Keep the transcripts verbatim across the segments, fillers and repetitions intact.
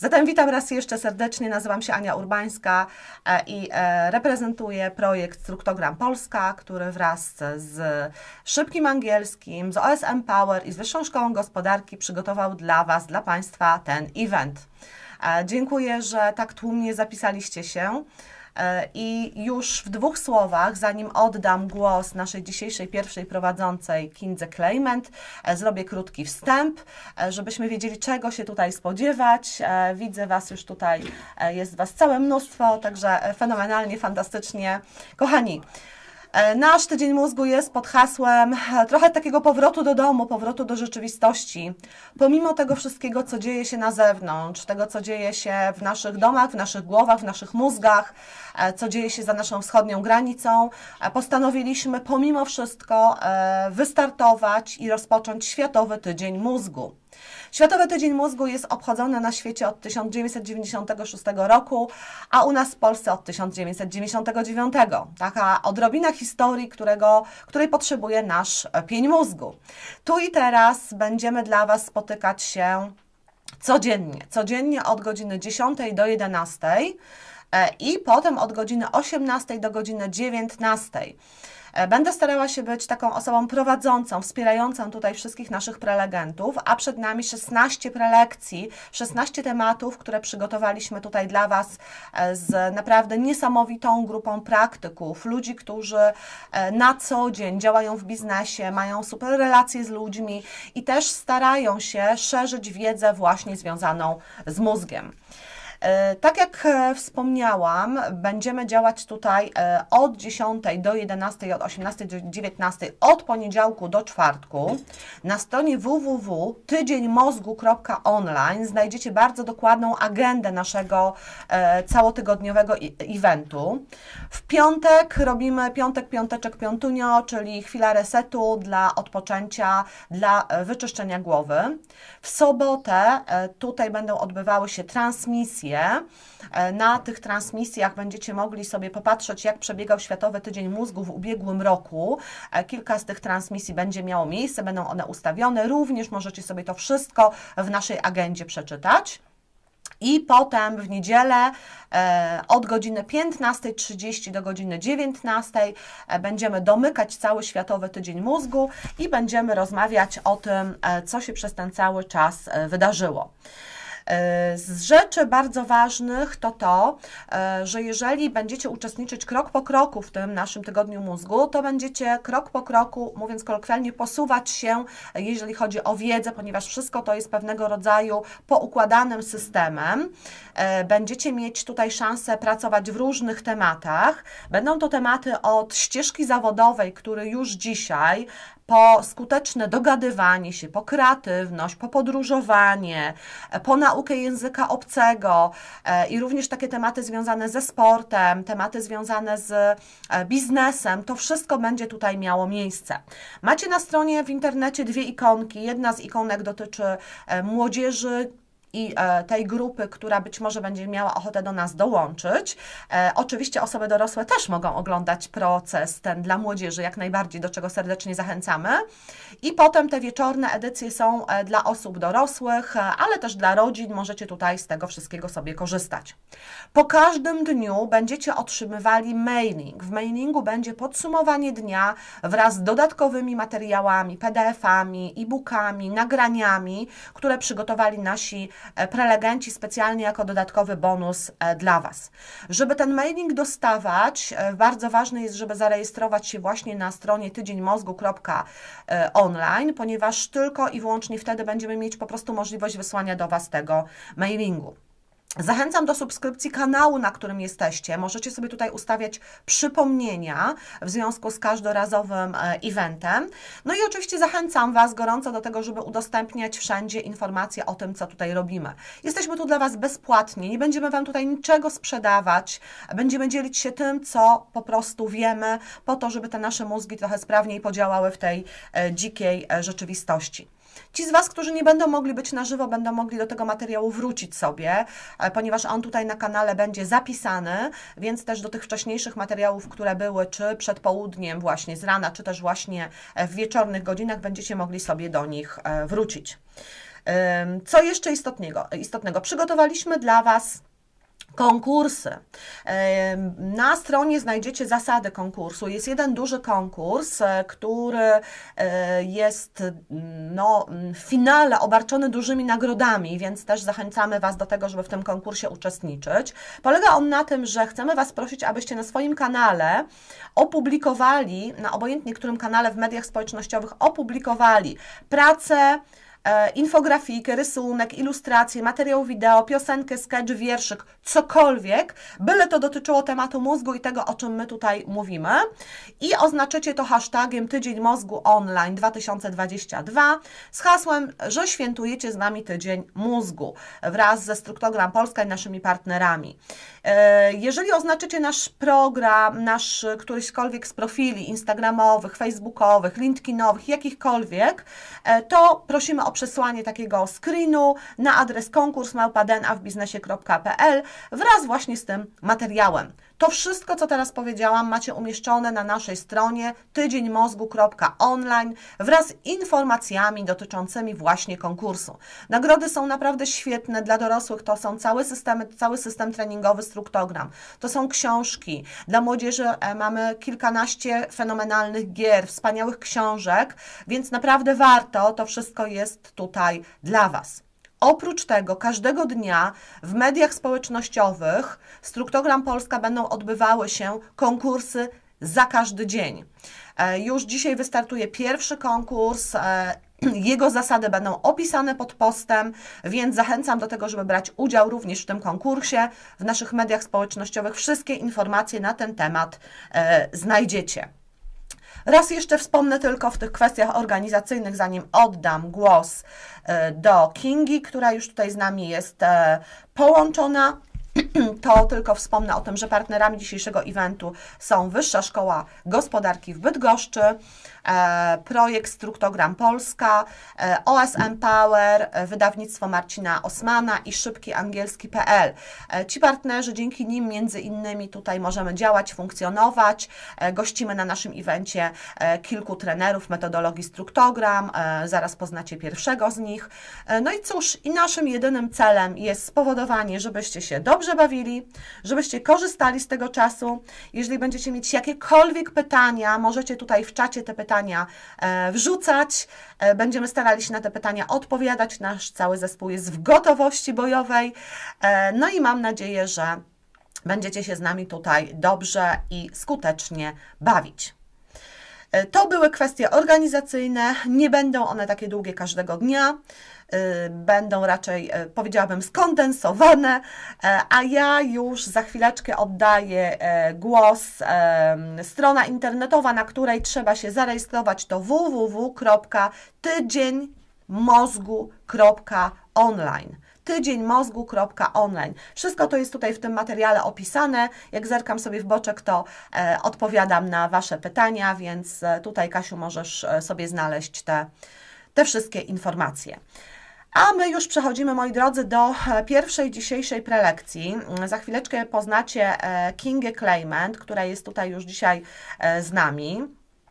Zatem witam raz jeszcze serdecznie, nazywam się Ania Urbańska i reprezentuję projekt Struktogram Polska, który wraz z Szybkim Angielskim, z O S M Power i z Wyższą Szkołą Gospodarki przygotował dla Was, dla Państwa ten event. Dziękuję, że tak tłumnie zapisaliście się. I już w dwóch słowach, zanim oddam głos naszej dzisiejszej pierwszej prowadzącej Kindze Klejment, zrobię krótki wstęp, żebyśmy wiedzieli, czego się tutaj spodziewać. Widzę Was już tutaj, jest Was całe mnóstwo, także fenomenalnie, fantastycznie. Kochani, nasz Tydzień Mózgu jest pod hasłem trochę takiego powrotu do domu, powrotu do rzeczywistości. Pomimo tego wszystkiego, co dzieje się na zewnątrz, tego, co dzieje się w naszych domach, w naszych głowach, w naszych mózgach, co dzieje się za naszą wschodnią granicą, postanowiliśmy pomimo wszystko wystartować i rozpocząć Światowy Tydzień Mózgu. Światowy Tydzień Mózgu jest obchodzony na świecie od tysiąc dziewięćset dziewięćdziesiątego szóstego roku, a u nas w Polsce od tysiąc dziewięćset dziewięćdziesiątego dziewiątego. Taka odrobina historii, którego, której potrzebuje nasz pień mózgu. Tu i teraz będziemy dla Was spotykać się codziennie, codziennie od godziny dziesiątej do jedenastej i potem od godziny osiemnastej do godziny dziewiętnastej. Będę starała się być taką osobą prowadzącą, wspierającą tutaj wszystkich naszych prelegentów, a przed nami szesnaście prelekcji, szesnaście tematów, które przygotowaliśmy tutaj dla Was z naprawdę niesamowitą grupą praktyków, ludzi, którzy na co dzień działają w biznesie, mają super relacje z ludźmi i też starają się szerzyć wiedzę właśnie związaną z mózgiem. Tak jak wspomniałam, będziemy działać tutaj od dziesiątej do jedenastej, od osiemnastej do dziewiętnastej, od poniedziałku do czwartku. Na stronie w w w kropka tydzień mózgu kropka online znajdziecie bardzo dokładną agendę naszego całotygodniowego eventu. W piątek robimy piątek, piąteczek, piątunio, czyli chwila resetu dla odpoczęcia, dla wyczyszczenia głowy. W sobotę tutaj będą odbywały się transmisje. Na tych transmisjach będziecie mogli sobie popatrzeć, jak przebiegał Światowy Tydzień Mózgu w ubiegłym roku. Kilka z tych transmisji będzie miało miejsce, będą one ustawione. Również możecie sobie to wszystko w naszej agendzie przeczytać. I potem w niedzielę e, od godziny piętnastej trzydzieści do godziny dziewiętnastej e, będziemy domykać cały Światowy Tydzień Mózgu i będziemy rozmawiać o tym, e, co się przez ten cały czas e, wydarzyło. Z rzeczy bardzo ważnych to to, że jeżeli będziecie uczestniczyć krok po kroku w tym naszym Tygodniu Mózgu, to będziecie krok po kroku, mówiąc kolokwialnie, posuwać się, jeżeli chodzi o wiedzę, ponieważ wszystko to jest pewnego rodzaju poukładanym systemem. Będziecie mieć tutaj szansę pracować w różnych tematach. Będą to tematy od ścieżki zawodowej, który już dzisiaj, po skuteczne dogadywanie się, po kreatywność, po podróżowanie, po naukę języka obcego i również takie tematy związane ze sportem, tematy związane z biznesem, to wszystko będzie tutaj miało miejsce. Macie na stronie w internecie dwie ikonki. Jedna z ikonek dotyczy młodzieży i tej grupy, która być może będzie miała ochotę do nas dołączyć. E, oczywiście osoby dorosłe też mogą oglądać proces ten dla młodzieży, jak najbardziej, do czego serdecznie zachęcamy. I potem te wieczorne edycje są dla osób dorosłych, ale też dla rodzin. Możecie tutaj z tego wszystkiego sobie korzystać. Po każdym dniu będziecie otrzymywali mailing. W mailingu będzie podsumowanie dnia wraz z dodatkowymi materiałami, P D F-ami, e-bookami, nagraniami, które przygotowali nasi prelegenci specjalnie jako dodatkowy bonus dla Was. Żeby ten mailing dostawać, bardzo ważne jest, żeby zarejestrować się właśnie na stronie tydzień mózgu kropka online, ponieważ tylko i wyłącznie wtedy będziemy mieć po prostu możliwość wysłania do Was tego mailingu. Zachęcam do subskrypcji kanału, na którym jesteście. Możecie sobie tutaj ustawiać przypomnienia w związku z każdorazowym eventem. No i oczywiście zachęcam Was gorąco do tego, żeby udostępniać wszędzie informacje o tym, co tutaj robimy. Jesteśmy tu dla Was bezpłatnie, nie będziemy Wam tutaj niczego sprzedawać. Będziemy dzielić się tym, co po prostu wiemy, po to, żeby te nasze mózgi trochę sprawniej podziałały w tej dzikiej rzeczywistości. Ci z Was, którzy nie będą mogli być na żywo, będą mogli do tego materiału wrócić sobie, ponieważ on tutaj na kanale będzie zapisany, więc też do tych wcześniejszych materiałów, które były czy przed południem właśnie z rana, czy też właśnie w wieczornych godzinach będziecie mogli sobie do nich wrócić. Co jeszcze istotnego? istotnego? Przygotowaliśmy dla Was konkursy. Na stronie znajdziecie zasady konkursu. Jest jeden duży konkurs, który jest no, w finale obarczony dużymi nagrodami, więc też zachęcamy Was do tego, żeby w tym konkursie uczestniczyć. Polega on na tym, że chcemy Was prosić, abyście na swoim kanale opublikowali, na obojętnie którym kanale w mediach społecznościowych opublikowali pracę, infografikę, rysunek, ilustrację, materiał wideo, piosenkę, sketch, wierszyk, cokolwiek, byle to dotyczyło tematu mózgu i tego, o czym my tutaj mówimy, i oznaczycie to hashtagiem Tydzień Mózgu Online dwa tysiące dwadzieścia dwa z hasłem, że świętujecie z nami Tydzień Mózgu wraz ze Struktogram Polska i naszymi partnerami. Jeżeli oznaczycie nasz program, nasz któryśkolwiek z profili instagramowych, facebookowych, linkedinowych, jakichkolwiek, to prosimy o przesłanie takiego screenu na adres konkurs małpa den a w biznesie kropka p l wraz właśnie z tym materiałem. To wszystko, co teraz powiedziałam, macie umieszczone na naszej stronie tydzień mózgu kropka online wraz z informacjami dotyczącymi właśnie konkursu. Nagrody są naprawdę świetne dla dorosłych, to są całe systemy, cały system treningowy Struktogram, to są książki. Dla młodzieży mamy kilkanaście fenomenalnych gier, wspaniałych książek, więc naprawdę warto, to wszystko jest tutaj dla Was. Oprócz tego każdego dnia w mediach społecznościowych Struktogram Polska będą odbywały się konkursy za każdy dzień. Już dzisiaj wystartuje pierwszy konkurs, jego zasady będą opisane pod postem, więc zachęcam do tego, żeby brać udział również w tym konkursie. W naszych mediach społecznościowych wszystkie informacje na ten temat znajdziecie. Raz jeszcze wspomnę tylko w tych kwestiach organizacyjnych, zanim oddam głos do Kingi, która już tutaj z nami jest połączona. To tylko wspomnę o tym, że partnerami dzisiejszego eventu są Wyższa Szkoła Gospodarki w Bydgoszczy, projekt Struktogram Polska, O S M Power, wydawnictwo Marcina Osmana i szybki angielski kropka p l. Ci partnerzy, dzięki nim między innymi tutaj możemy działać, funkcjonować. Gościmy na naszym evencie kilku trenerów metodologii Struktogram, zaraz poznacie pierwszego z nich. No i cóż, i naszym jedynym celem jest spowodowanie, żebyście się dobrze bawili, żebyście korzystali z tego czasu. Jeżeli będziecie mieć jakiekolwiek pytania, możecie tutaj w czacie te pytania wrzucać. Będziemy starali się na te pytania odpowiadać. Nasz cały zespół jest w gotowości bojowej. No i mam nadzieję, że będziecie się z nami tutaj dobrze i skutecznie bawić. To były kwestie organizacyjne. Nie będą one takie długie każdego dnia. Będą raczej, powiedziałabym, skondensowane, a ja już za chwileczkę oddaję głos. Strona internetowa, na której trzeba się zarejestrować, to w w w kropka tydzień mózgu kropka online. tydzień mózgu kropka online. Wszystko to jest tutaj w tym materiale opisane. Jak zerkam sobie w boczek, to e, odpowiadam na Wasze pytania, więc tutaj, Kasiu, możesz sobie znaleźć te, te wszystkie informacje. A my już przechodzimy, moi drodzy, do pierwszej dzisiejszej prelekcji. Za chwileczkę poznacie Kingę Claimant, która jest tutaj już dzisiaj z nami.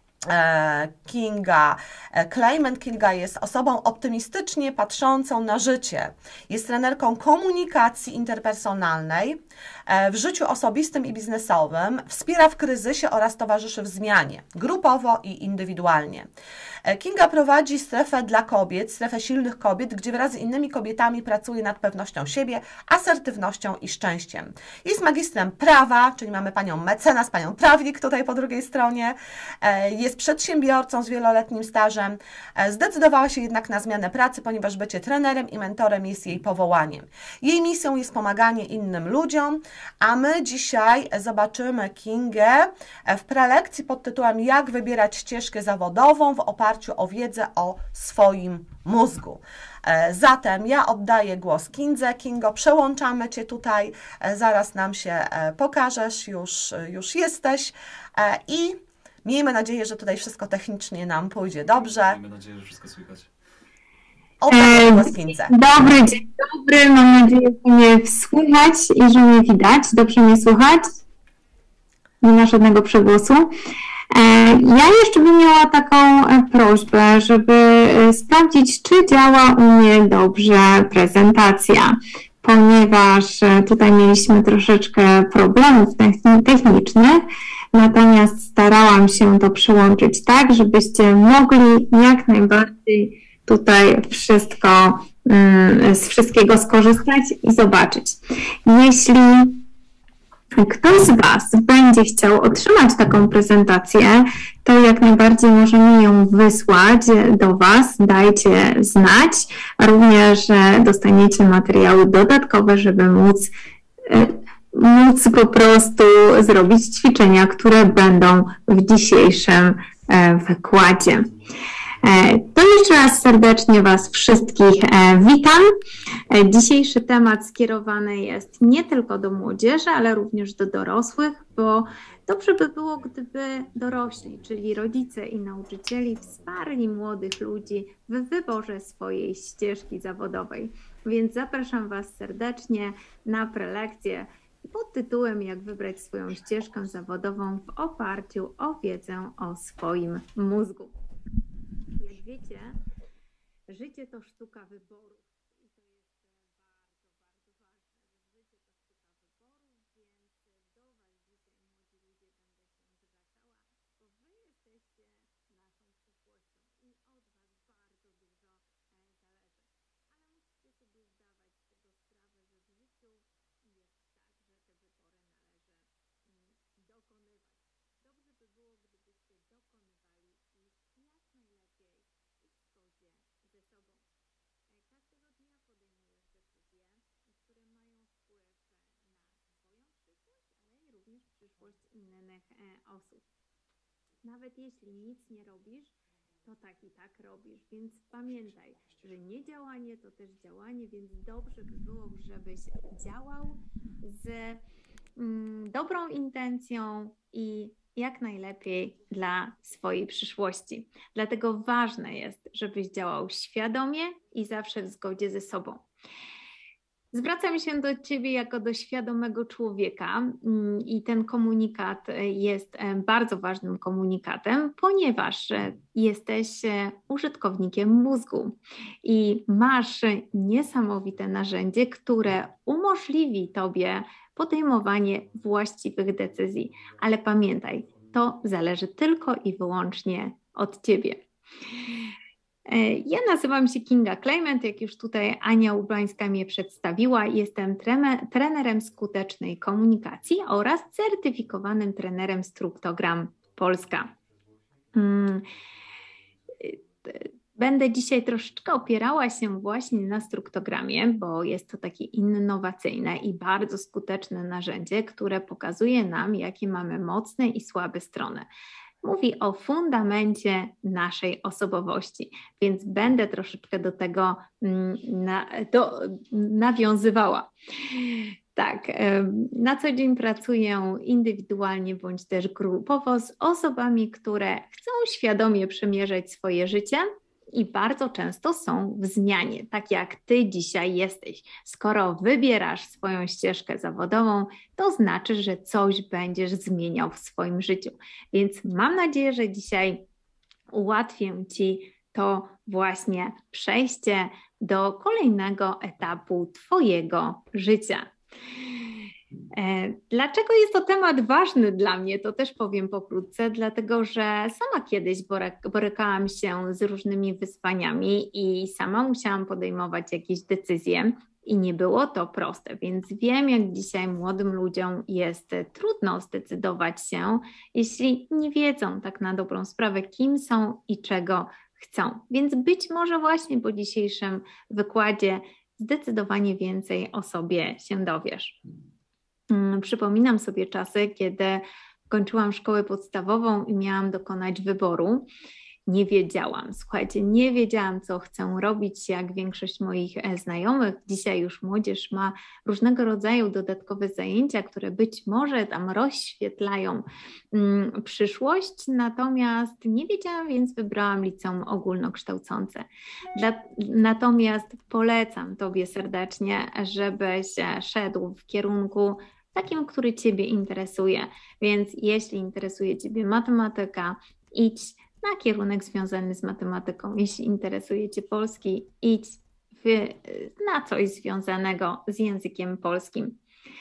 Kinga Claimant. Kinga jest osobą optymistycznie patrzącą na życie. Jest trenerką komunikacji interpersonalnej w życiu osobistym i biznesowym, wspiera w kryzysie oraz towarzyszy w zmianie, grupowo i indywidualnie. Kinga prowadzi strefę dla kobiet, strefę silnych kobiet, gdzie wraz z innymi kobietami pracuje nad pewnością siebie, asertywnością i szczęściem. Jest magistrem prawa, czyli mamy panią mecenas, panią prawnik tutaj po drugiej stronie. Jest przedsiębiorcą z wieloletnim stażem. Zdecydowała się jednak na zmianę pracy, ponieważ bycie trenerem i mentorem jest jej powołaniem. Jej misją jest pomaganie innym ludziom, a my dzisiaj zobaczymy Kingę w prelekcji pod tytułem Jak wybierać ścieżkę zawodową w oparciu o wiedzę o swoim mózgu. Zatem ja oddaję głos Kindze. Kingo, przełączamy Cię tutaj, zaraz nam się pokażesz, już, już jesteś i miejmy nadzieję, że tutaj wszystko technicznie nam pójdzie dobrze. Miejmy nadzieję, że wszystko słychać. Oddaję głos Kindze. Dobry, dzień dobry, mam nadzieję, że mnie słychać i że mnie widać. Dobrze mnie słychać? Nie ma żadnego przegłosu. Ja jeszcze bym miała taką prośbę, żeby sprawdzić, czy działa u mnie dobrze prezentacja, ponieważ tutaj mieliśmy troszeczkę problemów technicznych, natomiast starałam się to przyłączyć tak, żebyście mogli jak najbardziej tutaj wszystko, z wszystkiego skorzystać i zobaczyć. Jeśli ktoś z Was będzie chciał otrzymać taką prezentację, to jak najbardziej możemy ją wysłać do Was, dajcie znać. Również dostaniecie materiały dodatkowe, żeby móc, móc po prostu zrobić ćwiczenia, które będą w dzisiejszym wykładzie. To jeszcze raz serdecznie Was wszystkich witam. Dzisiejszy temat skierowany jest nie tylko do młodzieży, ale również do dorosłych, bo dobrze by było, gdyby dorośli, czyli rodzice i nauczycieli wsparli młodych ludzi w wyborze swojej ścieżki zawodowej. Więc zapraszam Was serdecznie na prelekcję pod tytułem Jak wybrać swoją ścieżkę zawodową w oparciu o wiedzę o swoim mózgu. Jak wiecie, życie to sztuka wyboru. I to jest bardzo, bardzo ważne. Życie to sztuka wyboru, więc do Was dzisiaj, młodzi ludzie, będę się zwracała, bo Wy jesteście naszą przyszłością i od Was bardzo dużo zależy. Ale musicie sobie zdawać z tego sprawę, że w życiu jest tak, że te wybory należy dokonywać. Dobrze by było, gdybyście dokonywali ich jak najlepiej i w zgodzie ze sobą. Każdego dnia podejmujesz decyzje, które mają wpływ na Twoją przyszłość, ale i również przyszłość innych osób. Nawet jeśli nic nie robisz, to tak i tak robisz, więc pamiętaj, że nie działanie to też działanie, więc dobrze by było, żebyś działał z mm, dobrą intencją i jak najlepiej dla swojej przyszłości. Dlatego ważne jest, żebyś działał świadomie i zawsze w zgodzie ze sobą. Zwracam się do Ciebie jako do świadomego człowieka i ten komunikat jest bardzo ważnym komunikatem, ponieważ jesteś użytkownikiem mózgu i masz niesamowite narzędzie, które umożliwi Tobie podejmowanie właściwych decyzji. Ale pamiętaj, to zależy tylko i wyłącznie od Ciebie. Ja nazywam się Kinga Klejment, jak już tutaj Ania Urbańska mnie przedstawiła. Jestem trenerem skutecznej komunikacji oraz certyfikowanym trenerem Struktogram Polska. Będę dzisiaj troszeczkę opierała się właśnie na Struktogramie, bo jest to takie innowacyjne i bardzo skuteczne narzędzie, które pokazuje nam, jakie mamy mocne i słabe strony. Mówi o fundamencie naszej osobowości, więc będę troszeczkę do tego na, do, nawiązywała. Tak, na co dzień pracuję indywidualnie bądź też grupowo z osobami, które chcą świadomie przemierzać swoje życie i bardzo często są w zmianie, tak jak Ty dzisiaj jesteś. Skoro wybierasz swoją ścieżkę zawodową, to znaczy, że coś będziesz zmieniał w swoim życiu. Więc mam nadzieję, że dzisiaj ułatwię Ci to właśnie przejście do kolejnego etapu Twojego życia. Dlaczego jest to temat ważny dla mnie, to też powiem pokrótce, dlatego że sama kiedyś borykałam się z różnymi wyzwaniami i sama musiałam podejmować jakieś decyzje i nie było to proste, więc wiem, jak dzisiaj młodym ludziom jest trudno zdecydować się, jeśli nie wiedzą tak na dobrą sprawę, kim są i czego chcą. Więc być może właśnie po dzisiejszym wykładzie zdecydowanie więcej o sobie się dowiesz. Przypominam sobie czasy, kiedy kończyłam szkołę podstawową i miałam dokonać wyboru. Nie wiedziałam, słuchajcie, nie wiedziałam, co chcę robić, jak większość moich znajomych. Dzisiaj już młodzież ma różnego rodzaju dodatkowe zajęcia, które być może tam rozświetlają mm, przyszłość, natomiast nie wiedziałam, więc wybrałam liceum ogólnokształcące. Dla, natomiast polecam Tobie serdecznie, żebyś szedł w kierunku takim, który Ciebie interesuje. Więc jeśli interesuje Ciebie matematyka, idź na kierunek związany z matematyką. Jeśli interesuje Cię polski, idź w, na coś związanego z językiem polskim.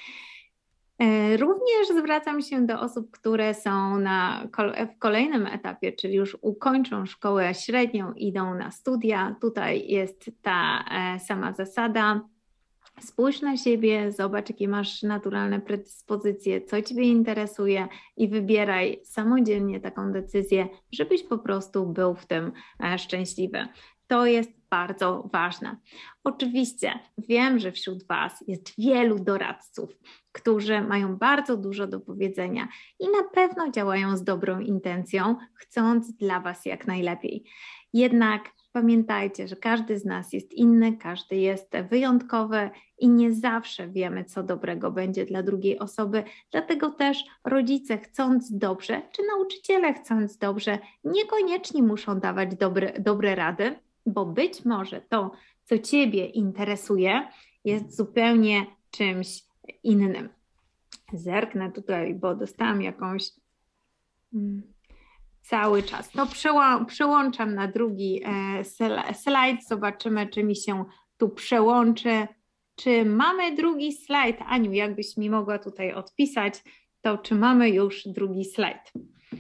Również zwracam się do osób, które są na, w kolejnym etapie, czyli już ukończą szkołę średnią, idą na studia. Tutaj jest ta sama zasada. Spójrz na siebie, zobacz, jakie masz naturalne predyspozycje, co Ciebie interesuje i wybieraj samodzielnie taką decyzję, żebyś po prostu był w tym szczęśliwy. To jest bardzo ważne. Oczywiście wiem, że wśród Was jest wielu doradców, którzy mają bardzo dużo do powiedzenia i na pewno działają z dobrą intencją, chcąc dla Was jak najlepiej. Jednak pamiętajcie, że każdy z nas jest inny, każdy jest wyjątkowy i nie zawsze wiemy, co dobrego będzie dla drugiej osoby, dlatego też rodzice chcąc dobrze, czy nauczyciele chcąc dobrze, niekoniecznie muszą dawać dobre, dobre rady, bo być może to, co Ciebie interesuje, jest zupełnie czymś innym. Zerknę tutaj, bo dostałam jakąś... Hmm. Cały czas. To przełą przełączam na drugi e, slajd. Zobaczymy, czy mi się tu przełączy. Czy mamy drugi slajd? Aniu, jakbyś mi mogła tutaj odpisać, to czy mamy już drugi slajd?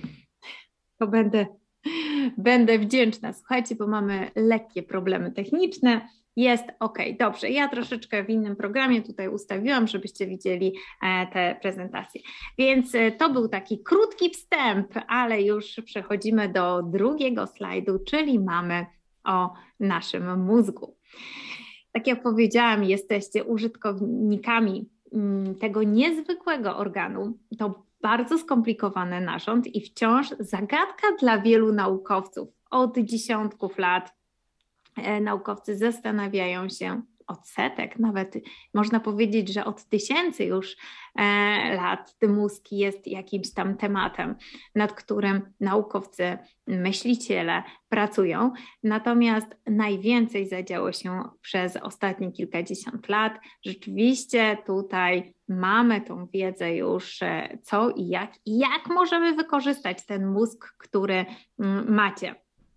To będę, będę wdzięczna. Słuchajcie, bo mamy lekkie problemy techniczne. Jest ok, dobrze. Ja troszeczkę w innym programie tutaj ustawiłam, żebyście widzieli te prezentacje. Więc to był taki krótki wstęp, ale już przechodzimy do drugiego slajdu, czyli mamy o naszym mózgu. Tak jak powiedziałam, jesteście użytkownikami tego niezwykłego organu. To bardzo skomplikowany narząd i wciąż zagadka dla wielu naukowców. Od dziesiątków lat naukowcy zastanawiają się, od setek, nawet można powiedzieć, że od tysięcy już lat mózg jest jakimś tam tematem, nad którym naukowcy, myśliciele pracują. Natomiast najwięcej zadziało się przez ostatnie kilkadziesiąt lat. Rzeczywiście tutaj mamy tą wiedzę już co i jak, i jak możemy wykorzystać ten mózg, który macie.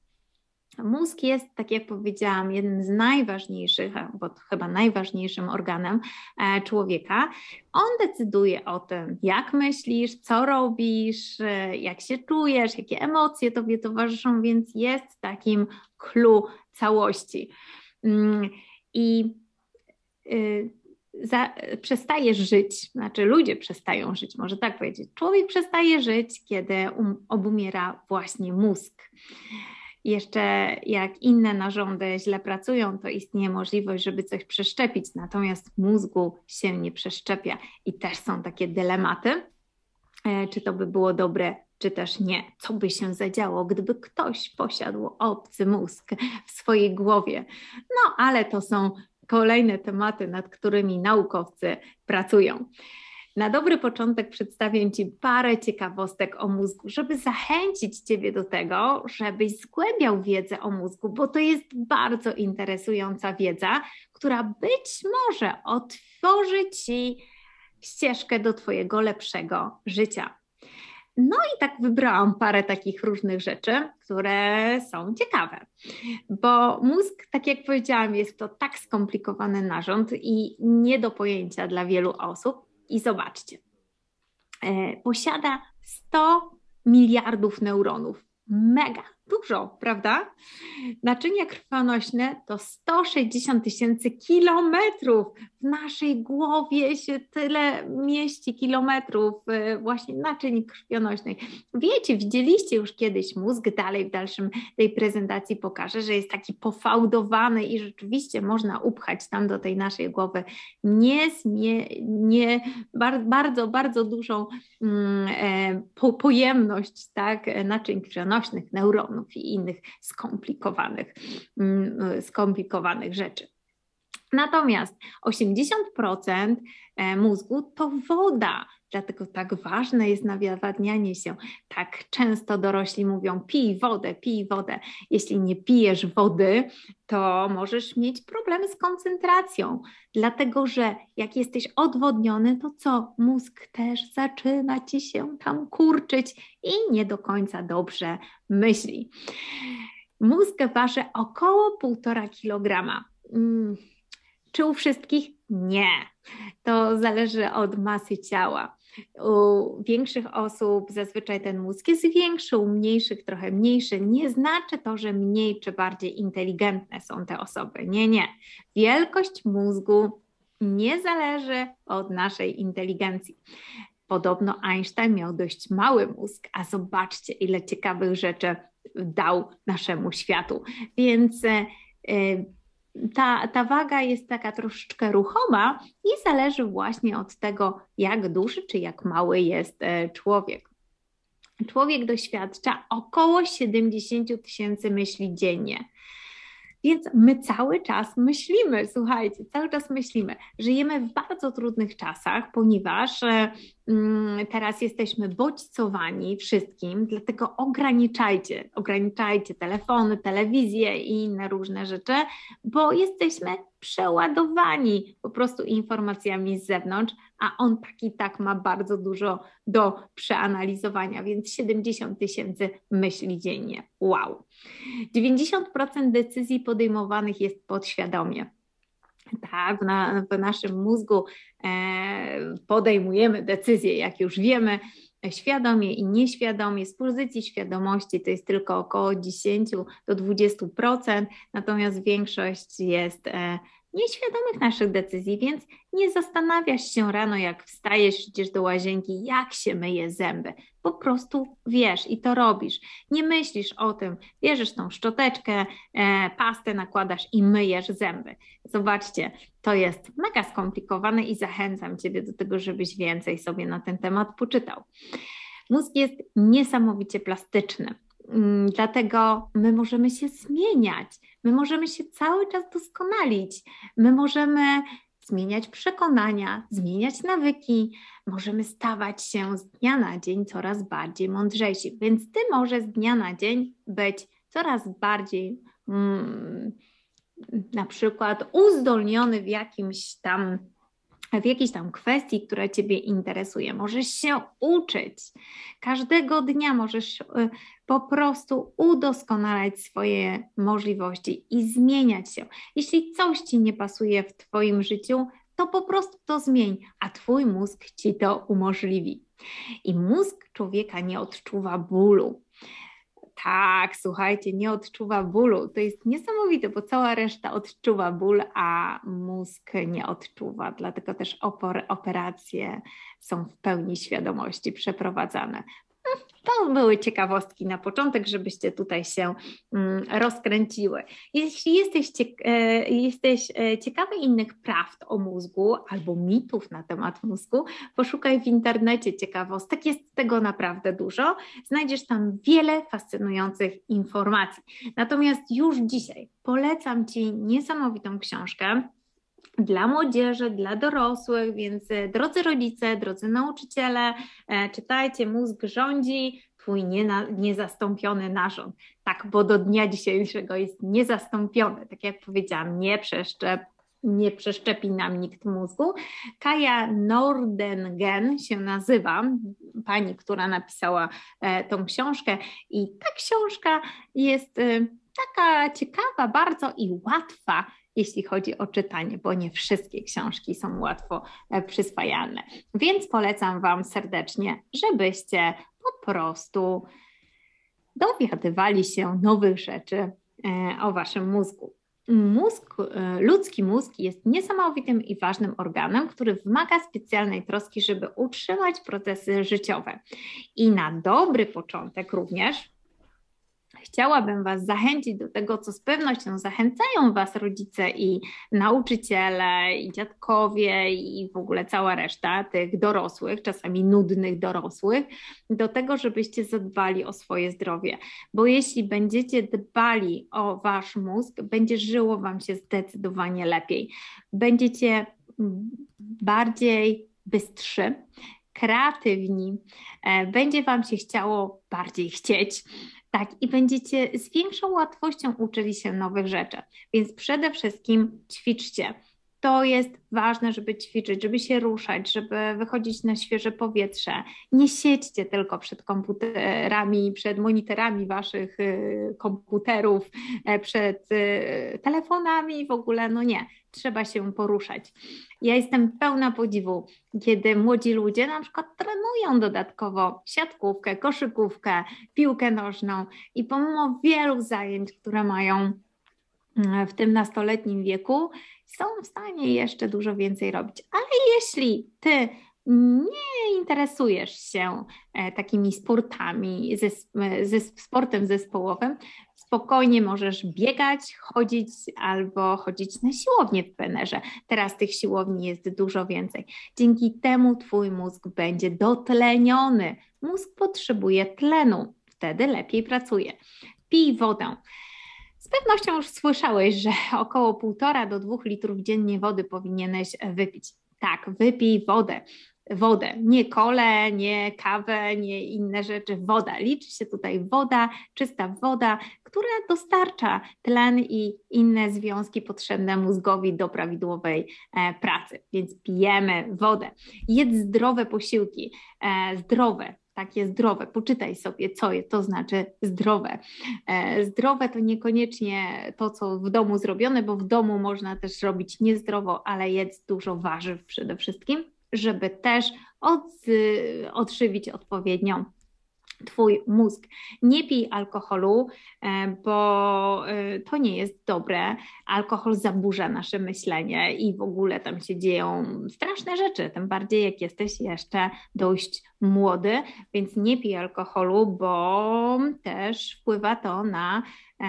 Mózg jest, tak jak powiedziałam, jednym z najważniejszych, bo chyba najważniejszym organem człowieka. On decyduje o tym, jak myślisz, co robisz, jak się czujesz, jakie emocje tobie towarzyszą, więc jest takim clue całości. I za, przestajesz żyć, znaczy ludzie przestają żyć, może tak powiedzieć. Człowiek przestaje żyć, kiedy um, obumiera właśnie mózg. Jeszcze jak inne narządy źle pracują, to istnieje możliwość, żeby coś przeszczepić, natomiast mózgu się nie przeszczepia i też są takie dylematy, czy to by było dobre, czy też nie. Co by się zadziało, gdyby ktoś posiadł obcy mózg w swojej głowie? No, ale to są kolejne tematy, nad którymi naukowcy pracują. Na dobry początek przedstawię Ci parę ciekawostek o mózgu, żeby zachęcić Ciebie do tego, żebyś zgłębiał wiedzę o mózgu, bo to jest bardzo interesująca wiedza, która być może otworzy Ci ścieżkę do Twojego lepszego życia. No i tak wybrałam parę takich różnych rzeczy, które są ciekawe, bo mózg, tak jak powiedziałam, jest to tak skomplikowany narząd i nie do pojęcia dla wielu osób. I zobaczcie, e, posiada sto miliardów neuronów. Mega dużo, prawda? Naczynia krwionośne to sto sześćdziesiąt tysięcy kilometrów. W naszej głowie się tyle mieści kilometrów właśnie naczyń krwionośnych. Wiecie, widzieliście już kiedyś mózg, dalej w dalszym tej prezentacji pokażę, że jest taki pofałdowany i rzeczywiście można upchać tam do tej naszej głowy niezmie, nie, bardzo, bardzo dużą mm, po, pojemność tak, naczyń krwionośnych, neuronów i innych skomplikowanych, skomplikowanych rzeczy. Natomiast osiemdziesiąt procent mózgu to woda, dlatego tak ważne jest nawadnianie się. Tak często dorośli mówią: pij wodę, pij wodę. Jeśli nie pijesz wody, to możesz mieć problemy z koncentracją, dlatego że jak jesteś odwodniony, to co? Mózg też zaczyna ci się tam kurczyć i nie do końca dobrze myśli. Mózg waży około półtora kilograma. Hmm. Czy u wszystkich? Nie. To zależy od masy ciała. U większych osób zazwyczaj ten mózg jest większy, u mniejszych trochę mniejszy. Nie znaczy to, że mniej czy bardziej inteligentne są te osoby. Nie, nie. Wielkość mózgu nie zależy od naszej inteligencji. Podobno Einstein miał dość mały mózg, a zobaczcie, ile ciekawych rzeczy dał naszemu światu. Więc yy, Ta, ta waga jest taka troszeczkę ruchoma i zależy właśnie od tego, jak duży czy jak mały jest człowiek. Człowiek doświadcza około siedemdziesiąt tysięcy myśli dziennie. Więc my cały czas myślimy, słuchajcie, cały czas myślimy. Żyjemy w bardzo trudnych czasach, ponieważ mm, teraz jesteśmy bodźcowani wszystkim, dlatego ograniczajcie, ograniczajcie telefony, telewizję i inne różne rzeczy, bo jesteśmy przeładowani po prostu informacjami z zewnątrz, a on tak i tak ma bardzo dużo do przeanalizowania, więc siedemdziesiąt tysięcy myśli dziennie. Wow! dziewięćdziesiąt procent decyzji podejmowanych jest podświadomie. Tak, w, na, w naszym mózgu e, podejmujemy decyzje, jak już wiemy, świadomie i nieświadomie. Z pozycji świadomości to jest tylko około dziesięć do dwudziestu procent, natomiast większość jest e, nieświadomych naszych decyzji, więc nie zastanawiasz się rano, jak wstajesz, idziesz do łazienki, jak się myje zęby. Po prostu wiesz i to robisz. Nie myślisz o tym, bierzesz tą szczoteczkę, e, pastę nakładasz i myjesz zęby. Zobaczcie, to jest mega skomplikowane i zachęcam Ciebie do tego, żebyś więcej sobie na ten temat poczytał. Mózg jest niesamowicie plastyczny. Dlatego my możemy się zmieniać, my możemy się cały czas doskonalić, my możemy zmieniać przekonania, zmieniać nawyki, możemy stawać się z dnia na dzień coraz bardziej mądrzejsi, więc Ty możesz z dnia na dzień być coraz bardziej mm, na przykład uzdolniony w jakimś tam w jakiejś tam kwestii, która Ciebie interesuje. Możesz się uczyć. Każdego dnia możesz po prostu udoskonalać swoje możliwości i zmieniać się. Jeśli coś Ci nie pasuje w Twoim życiu, to po prostu to zmień, a Twój mózg Ci to umożliwi. I mózg człowieka nie odczuwa bólu. Tak, słuchajcie, nie odczuwa bólu. To jest niesamowite, bo cała reszta odczuwa ból, a mózg nie odczuwa. Dlatego też opor, operacje są w pełni świadomości przeprowadzane. To były ciekawostki na początek, żebyście tutaj się mm, rozkręciły. Jeśli jesteś, ciek e, jesteś ciekawy innych prawd o mózgu albo mitów na temat mózgu, poszukaj w internecie ciekawostek, jest tego naprawdę dużo. Znajdziesz tam wiele fascynujących informacji. Natomiast już dzisiaj polecam Ci niesamowitą książkę dla młodzieży, dla dorosłych, więc drodzy rodzice, drodzy nauczyciele, e, czytajcie Mózg rządzi, Twój niena, niezastąpiony narząd. Tak, bo do dnia dzisiejszego jest niezastąpiony. Tak jak powiedziałam, nie przeszczep, nie przeszczepi nam nikt mózgu. Kaja Nordengren się nazywa, pani, która napisała e, tą książkę i ta książka jest e, taka ciekawa bardzo i łatwa, jeśli chodzi o czytanie, bo nie wszystkie książki są łatwo przyswajalne. Więc polecam Wam serdecznie, żebyście po prostu dowiadywali się nowych rzeczy o Waszym mózgu. Mózg, ludzki mózg jest niesamowitym i ważnym organem, który wymaga specjalnej troski, żeby utrzymać procesy życiowe. I na dobry początek również chciałabym Was zachęcić do tego, co z pewnością zachęcają Was rodzice i nauczyciele, i dziadkowie, i w ogóle cała reszta tych dorosłych, czasami nudnych dorosłych, do tego, żebyście zadbali o swoje zdrowie. Bo jeśli będziecie dbali o Wasz mózg, będzie żyło Wam się zdecydowanie lepiej. Będziecie bardziej bystrzy, kreatywni, będzie Wam się chciało bardziej chcieć, tak, i będziecie z większą łatwością uczyli się nowych rzeczy. Więc przede wszystkim ćwiczcie. To jest ważne, żeby ćwiczyć, żeby się ruszać, żeby wychodzić na świeże powietrze. Nie siedźcie tylko przed komputerami, przed monitorami waszych komputerów, przed telefonami w ogóle, no nie. Trzeba się poruszać. Ja jestem pełna podziwu, kiedy młodzi ludzie na przykład trenują dodatkowo siatkówkę, koszykówkę, piłkę nożną i pomimo wielu zajęć, które mają w tym nastoletnim wieku, są w stanie jeszcze dużo więcej robić. Ale jeśli ty nie interesujesz się takimi sportami, ze, ze sportem zespołowym, spokojnie możesz biegać, chodzić albo chodzić na siłownię w plenerze. Teraz tych siłowni jest dużo więcej. Dzięki temu twój mózg będzie dotleniony. Mózg potrzebuje tlenu, wtedy lepiej pracuje. Pij wodę. Z pewnością już słyszałeś, że około półtora do dwóch litrów dziennie wody powinieneś wypić. Tak, wypij wodę. Wodę, nie kole, nie kawę, nie inne rzeczy, woda. Liczy się tutaj woda, czysta woda, która dostarcza tlen i inne związki potrzebne mózgowi do prawidłowej e, pracy, więc pijemy wodę. Jedz zdrowe posiłki, e, zdrowe, takie zdrowe, poczytaj sobie, co to znaczy zdrowe. E, zdrowe to niekoniecznie to, co w domu zrobione, bo w domu można też robić niezdrowo, ale jedz dużo warzyw przede wszystkim, żeby też od, odżywić odpowiednio twój mózg. Nie pij alkoholu, bo to nie jest dobre. Alkohol zaburza nasze myślenie i w ogóle tam się dzieją straszne rzeczy, tym bardziej jak jesteś jeszcze dość młody, więc nie pij alkoholu, bo też wpływa to na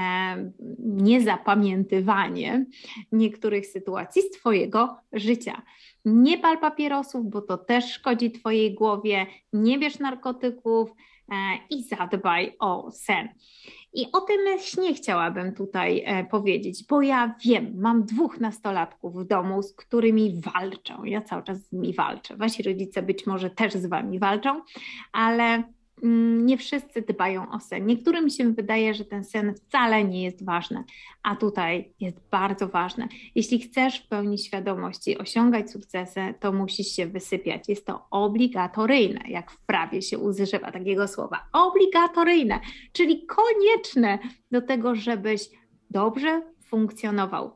niezapamiętywanie niektórych sytuacji z twojego życia. Nie pal papierosów, bo to też szkodzi twojej głowie, nie bierz narkotyków i zadbaj o sen. I o tym śnie chciałabym tutaj powiedzieć, bo ja wiem, mam dwóch nastolatków w domu, z którymi walczę. Ja cały czas z nimi walczę. Wasi rodzice być może też z wami walczą, ale nie wszyscy dbają o sen. Niektórym się wydaje, że ten sen wcale nie jest ważny, a tutaj jest bardzo ważne. Jeśli chcesz w pełni świadomości osiągać sukcesy, to musisz się wysypiać. Jest to obligatoryjne, jak w prawie się używa takiego słowa. Obligatoryjne, czyli konieczne do tego, żebyś dobrze funkcjonował.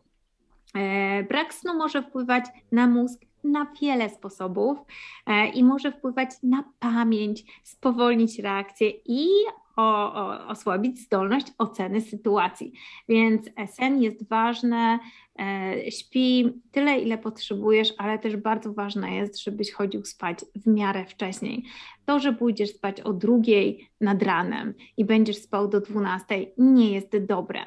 Brak snu może wpływać na mózg na wiele sposobów i może wpływać na pamięć, spowolnić reakcję i o, o, osłabić zdolność oceny sytuacji. Więc sen jest ważny, śpi tyle, ile potrzebujesz, ale też bardzo ważne jest, żebyś chodził spać w miarę wcześniej. To, że pójdziesz spać o drugiej nad ranem i będziesz spał do dwunastej, nie jest dobre.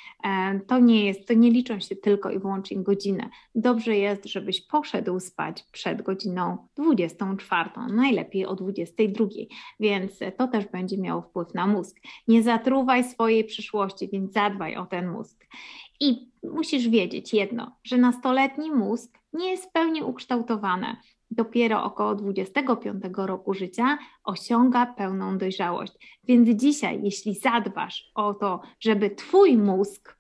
To nie jest, to nie liczą się tylko i wyłącznie godziny. Dobrze jest, żebyś poszedł spać przed godziną dwudziestą czwartą, najlepiej o dwudziestej drugiej, więc to też będzie miało wpływ na mózg. Nie zatruwaj swojej przyszłości, więc zadbaj o ten mózg. I musisz wiedzieć jedno, że nastoletni mózg nie jest w pełni ukształtowany. Dopiero około dwudziestego piątego roku życia osiąga pełną dojrzałość. Więc dzisiaj, jeśli zadbasz o to, żeby twój mózg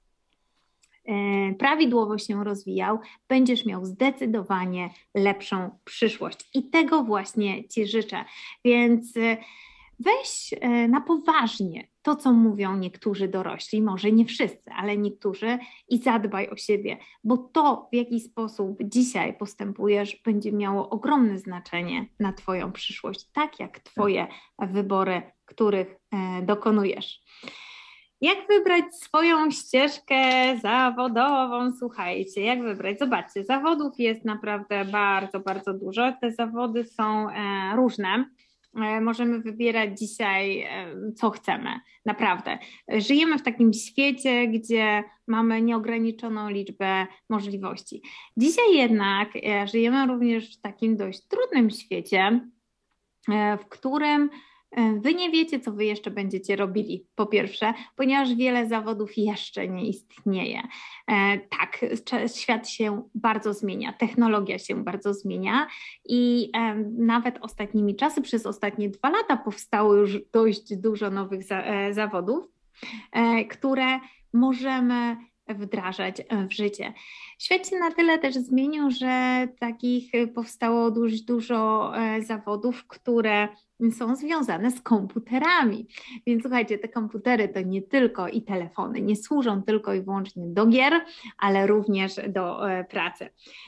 e, prawidłowo się rozwijał, będziesz miał zdecydowanie lepszą przyszłość. I tego właśnie ci życzę. Więc e, weź e, na poważnie to, co mówią niektórzy dorośli, może nie wszyscy, ale niektórzy, i zadbaj o siebie, bo to, w jaki sposób dzisiaj postępujesz, będzie miało ogromne znaczenie na twoją przyszłość, tak jak twoje wybory, których e, dokonujesz. Jak wybrać swoją ścieżkę zawodową? Słuchajcie, jak wybrać? Zobaczcie, zawodów jest naprawdę bardzo, bardzo dużo. Te zawody są e, różne. możemy wybierać dzisiaj, co chcemy, naprawdę. Żyjemy w takim świecie, gdzie mamy nieograniczoną liczbę możliwości. Dzisiaj jednak żyjemy również w takim dość trudnym świecie, w którym Wy nie wiecie, co Wy jeszcze będziecie robili, po pierwsze, ponieważ wiele zawodów jeszcze nie istnieje. Tak, świat się bardzo zmienia, technologia się bardzo zmienia i nawet ostatnimi czasy, przez ostatnie dwa lata powstało już dość dużo nowych zawodów, które możemy wdrażać w życie. Świat się na tyle też zmienił, że takich powstało dość dużo zawodów, które są związane z komputerami. Więc słuchajcie, te komputery to nie tylko i telefony, nie służą tylko i wyłącznie do gier, ale również do pracy.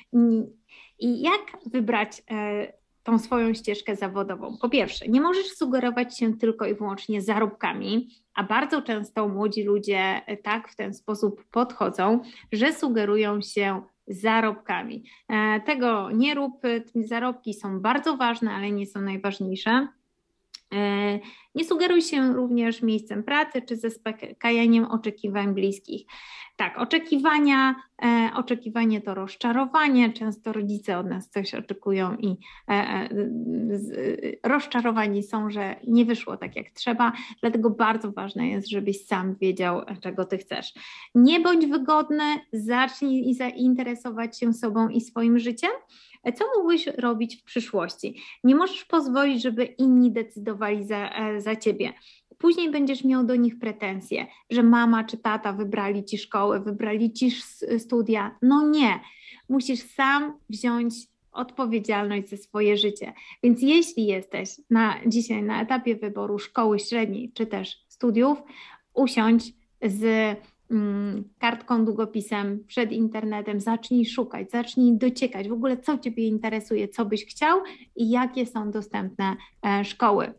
I jak wybrać tą swoją ścieżkę zawodową? Po pierwsze, nie możesz sugerować się tylko i wyłącznie zarobkami, a bardzo często młodzi ludzie tak w ten sposób podchodzą, że sugerują się zarobkami. Tego nie rób, zarobki są bardzo ważne, ale nie są najważniejsze. Nie sugeruj się również miejscem pracy czy zaspokajaniem oczekiwań bliskich. Tak, oczekiwania, e, oczekiwanie to rozczarowanie, często rodzice od nas coś oczekują i e, e, z, rozczarowani są, że nie wyszło tak jak trzeba, dlatego bardzo ważne jest, żebyś sam wiedział, czego ty chcesz. Nie bądź wygodny, zacznij zainteresować się sobą i swoim życiem. Co mógłbyś robić w przyszłości? Nie możesz pozwolić, żeby inni decydowali za, za ciebie. Później będziesz miał do nich pretensje, że mama czy tata wybrali ci szkołę, wybrali ci studia. No nie, musisz sam wziąć odpowiedzialność za swoje życie. Więc jeśli jesteś na, dzisiaj na etapie wyboru szkoły średniej czy też studiów, usiądź z kartką, długopisem przed internetem, zacznij szukać, zacznij dociekać w ogóle, co ciebie interesuje, co byś chciał i jakie są dostępne szkoły.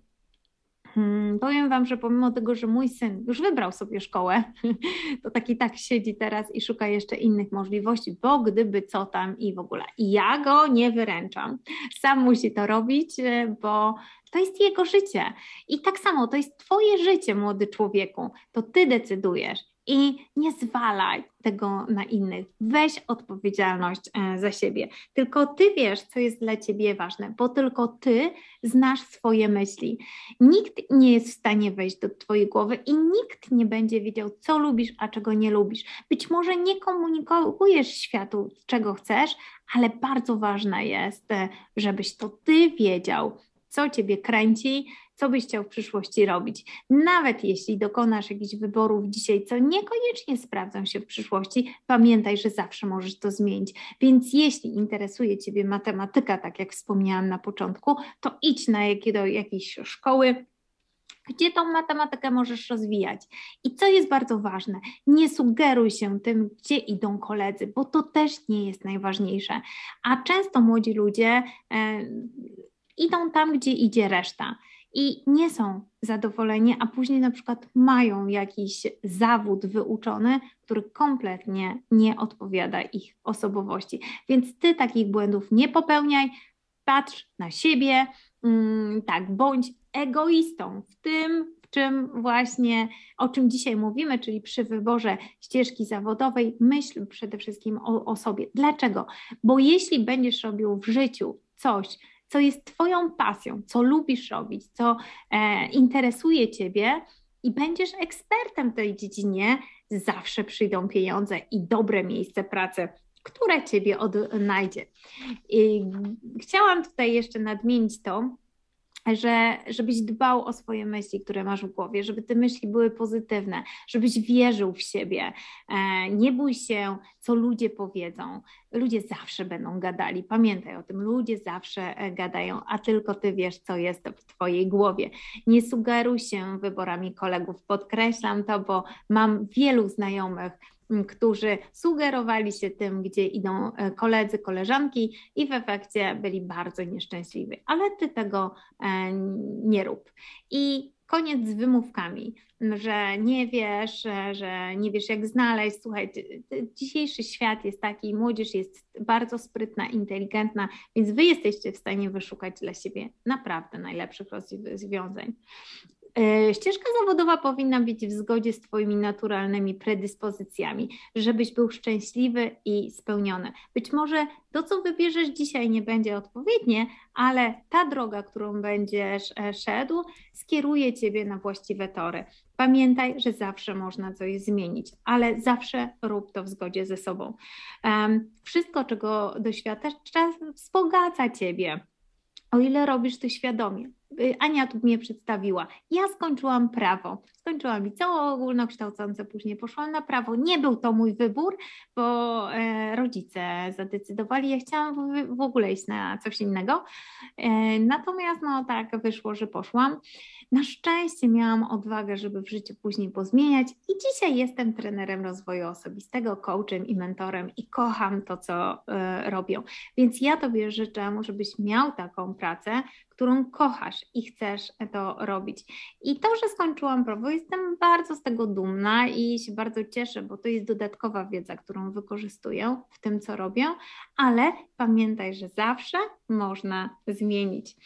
Hmm, powiem Wam, że pomimo tego, że mój syn już wybrał sobie szkołę, to tak i tak siedzi teraz i szuka jeszcze innych możliwości, bo gdyby co tam i w ogóle. I ja go nie wyręczam. Sam musi to robić, bo to jest jego życie. I tak samo, to jest Twoje życie, młody człowieku. To Ty decydujesz. I nie zwalaj tego na innych. Weź odpowiedzialność za siebie. Tylko Ty wiesz, co jest dla Ciebie ważne, bo tylko Ty znasz swoje myśli. Nikt nie jest w stanie wejść do Twojej głowy i nikt nie będzie wiedział, co lubisz, a czego nie lubisz. Być może nie komunikujesz światu, czego chcesz, ale bardzo ważne jest, żebyś to Ty wiedział, co Ciebie kręci, co byś chciał w przyszłości robić. Nawet jeśli dokonasz jakichś wyborów dzisiaj, co niekoniecznie sprawdzą się w przyszłości, pamiętaj, że zawsze możesz to zmienić. Więc jeśli interesuje Ciebie matematyka, tak jak wspomniałam na początku, to idź na jakie, do jakiejś szkoły, gdzie tą matematykę możesz rozwijać. I co jest bardzo ważne, nie sugeruj się tym, gdzie idą koledzy, bo to też nie jest najważniejsze. A często młodzi ludzie e, idą tam, gdzie idzie reszta i nie są zadowoleni, a później na przykład mają jakiś zawód wyuczony, który kompletnie nie odpowiada ich osobowości. Więc Ty takich błędów nie popełniaj, patrz na siebie, mm, tak, bądź egoistą w tym, w czym właśnie, o czym dzisiaj mówimy, czyli przy wyborze ścieżki zawodowej, myśl przede wszystkim o, o sobie. Dlaczego? Bo jeśli będziesz robił w życiu coś, co jest Twoją pasją, co lubisz robić, co e, interesuje Ciebie i będziesz ekspertem w tej dziedzinie, zawsze przyjdą pieniądze i dobre miejsce pracy, które Ciebie odnajdzie. I chciałam tutaj jeszcze nadmienić to, że żebyś dbał o swoje myśli, które masz w głowie, żeby te myśli były pozytywne, żebyś wierzył w siebie. Nie bój się, co ludzie powiedzą. Ludzie zawsze będą gadali. Pamiętaj o tym, ludzie zawsze gadają, a tylko Ty wiesz, co jest w Twojej głowie. Nie sugeruj się wyborami kolegów. Podkreślam to, bo mam wielu znajomych, którzy sugerowali się tym, gdzie idą koledzy, koleżanki i w efekcie byli bardzo nieszczęśliwi. Ale Ty tego nie rób. I koniec z wymówkami, że nie wiesz, że nie wiesz jak znaleźć. Słuchaj, dzisiejszy świat jest taki, młodzież jest bardzo sprytna, inteligentna, więc wy jesteście w stanie wyszukać dla siebie naprawdę najlepszych rozwiązań. Ścieżka zawodowa powinna być w zgodzie z twoimi naturalnymi predyspozycjami, żebyś był szczęśliwy i spełniony. Być może to, co wybierzesz dzisiaj, nie będzie odpowiednie, ale ta droga, którą będziesz szedł, skieruje ciebie na właściwe tory. Pamiętaj, że zawsze można coś zmienić, ale zawsze rób to w zgodzie ze sobą. Wszystko, czego doświadczasz, wzbogaca ciebie, o ile robisz to świadomie. Ania tu mnie przedstawiła. Ja skończyłam prawo, skończyłam liceum ogólnokształcące, później poszłam na prawo. Nie był to mój wybór, bo e, rodzice zadecydowali. Ja chciałam w, w ogóle iść na coś innego. E, natomiast no tak wyszło, że poszłam. Na szczęście miałam odwagę, żeby w życiu później pozmieniać i dzisiaj jestem trenerem rozwoju osobistego, coachem i mentorem i kocham to, co e, robię. Więc ja Tobie życzę, żebyś miał taką pracę, którą kochasz i chcesz to robić. I to, że skończyłam prawo, jestem bardzo z tego dumna i się bardzo cieszę, bo to jest dodatkowa wiedza, którą wykorzystuję w tym, co robię, ale pamiętaj, że zawsze można zmienić.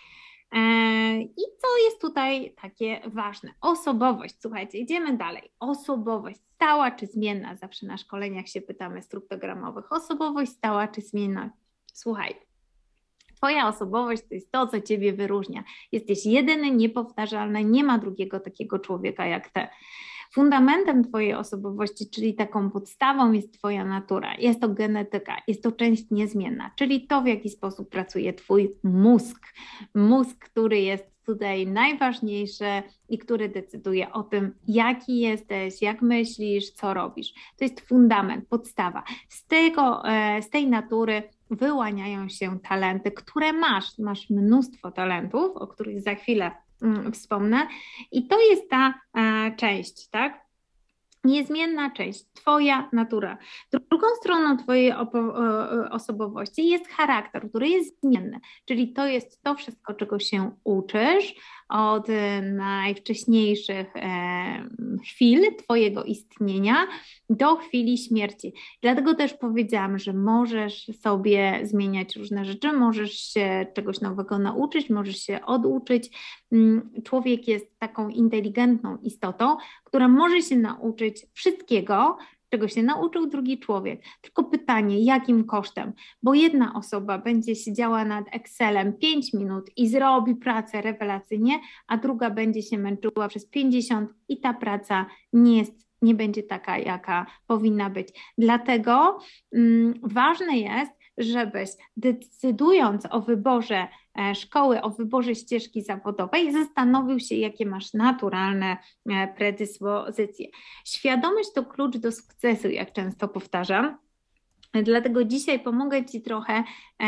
I co jest tutaj takie ważne? Osobowość. Słuchajcie, idziemy dalej. Osobowość stała czy zmienna? Zawsze na szkoleniach się pytamy struktogramowych. Osobowość stała czy zmienna? Słuchaj, twoja osobowość to jest to, co ciebie wyróżnia. Jesteś jedyny, niepowtarzalny, nie ma drugiego takiego człowieka jak ty. Fundamentem twojej osobowości, czyli taką podstawą jest twoja natura, jest to genetyka, jest to część niezmienna, czyli to, w jaki sposób pracuje twój mózg. Mózg, który jest tutaj najważniejszy i który decyduje o tym, jaki jesteś, jak myślisz, co robisz. To jest fundament, podstawa. Z tego, z tej natury wyłaniają się talenty, które masz. Masz mnóstwo talentów, o których za chwilę wspomnę i to jest ta e, część, tak? Niezmienna część, twoja natura. Drugą stroną twojej osobowości jest charakter, który jest zmienny, czyli to jest to wszystko, czego się uczysz od najwcześniejszych e, chwil twojego istnienia do chwili śmierci. Dlatego też powiedziałam, że możesz sobie zmieniać różne rzeczy, możesz się czegoś nowego nauczyć, możesz się oduczyć. Człowiek jest taką inteligentną istotą, która może się nauczyć wszystkiego, czego się nauczył drugi człowiek. Tylko pytanie, jakim kosztem? Bo jedna osoba będzie siedziała nad Excelem pięć minut i zrobi pracę rewelacyjnie, a druga będzie się męczyła przez pięćdziesiąt i ta praca nie jest, nie będzie taka, jaka powinna być. Dlatego mm, ważne jest, żebyś decydując o wyborze szkoły, o wyborze ścieżki zawodowej, zastanowił się, jakie masz naturalne predyspozycje. Świadomość to klucz do sukcesu, jak często powtarzam. Dlatego dzisiaj pomogę Ci trochę,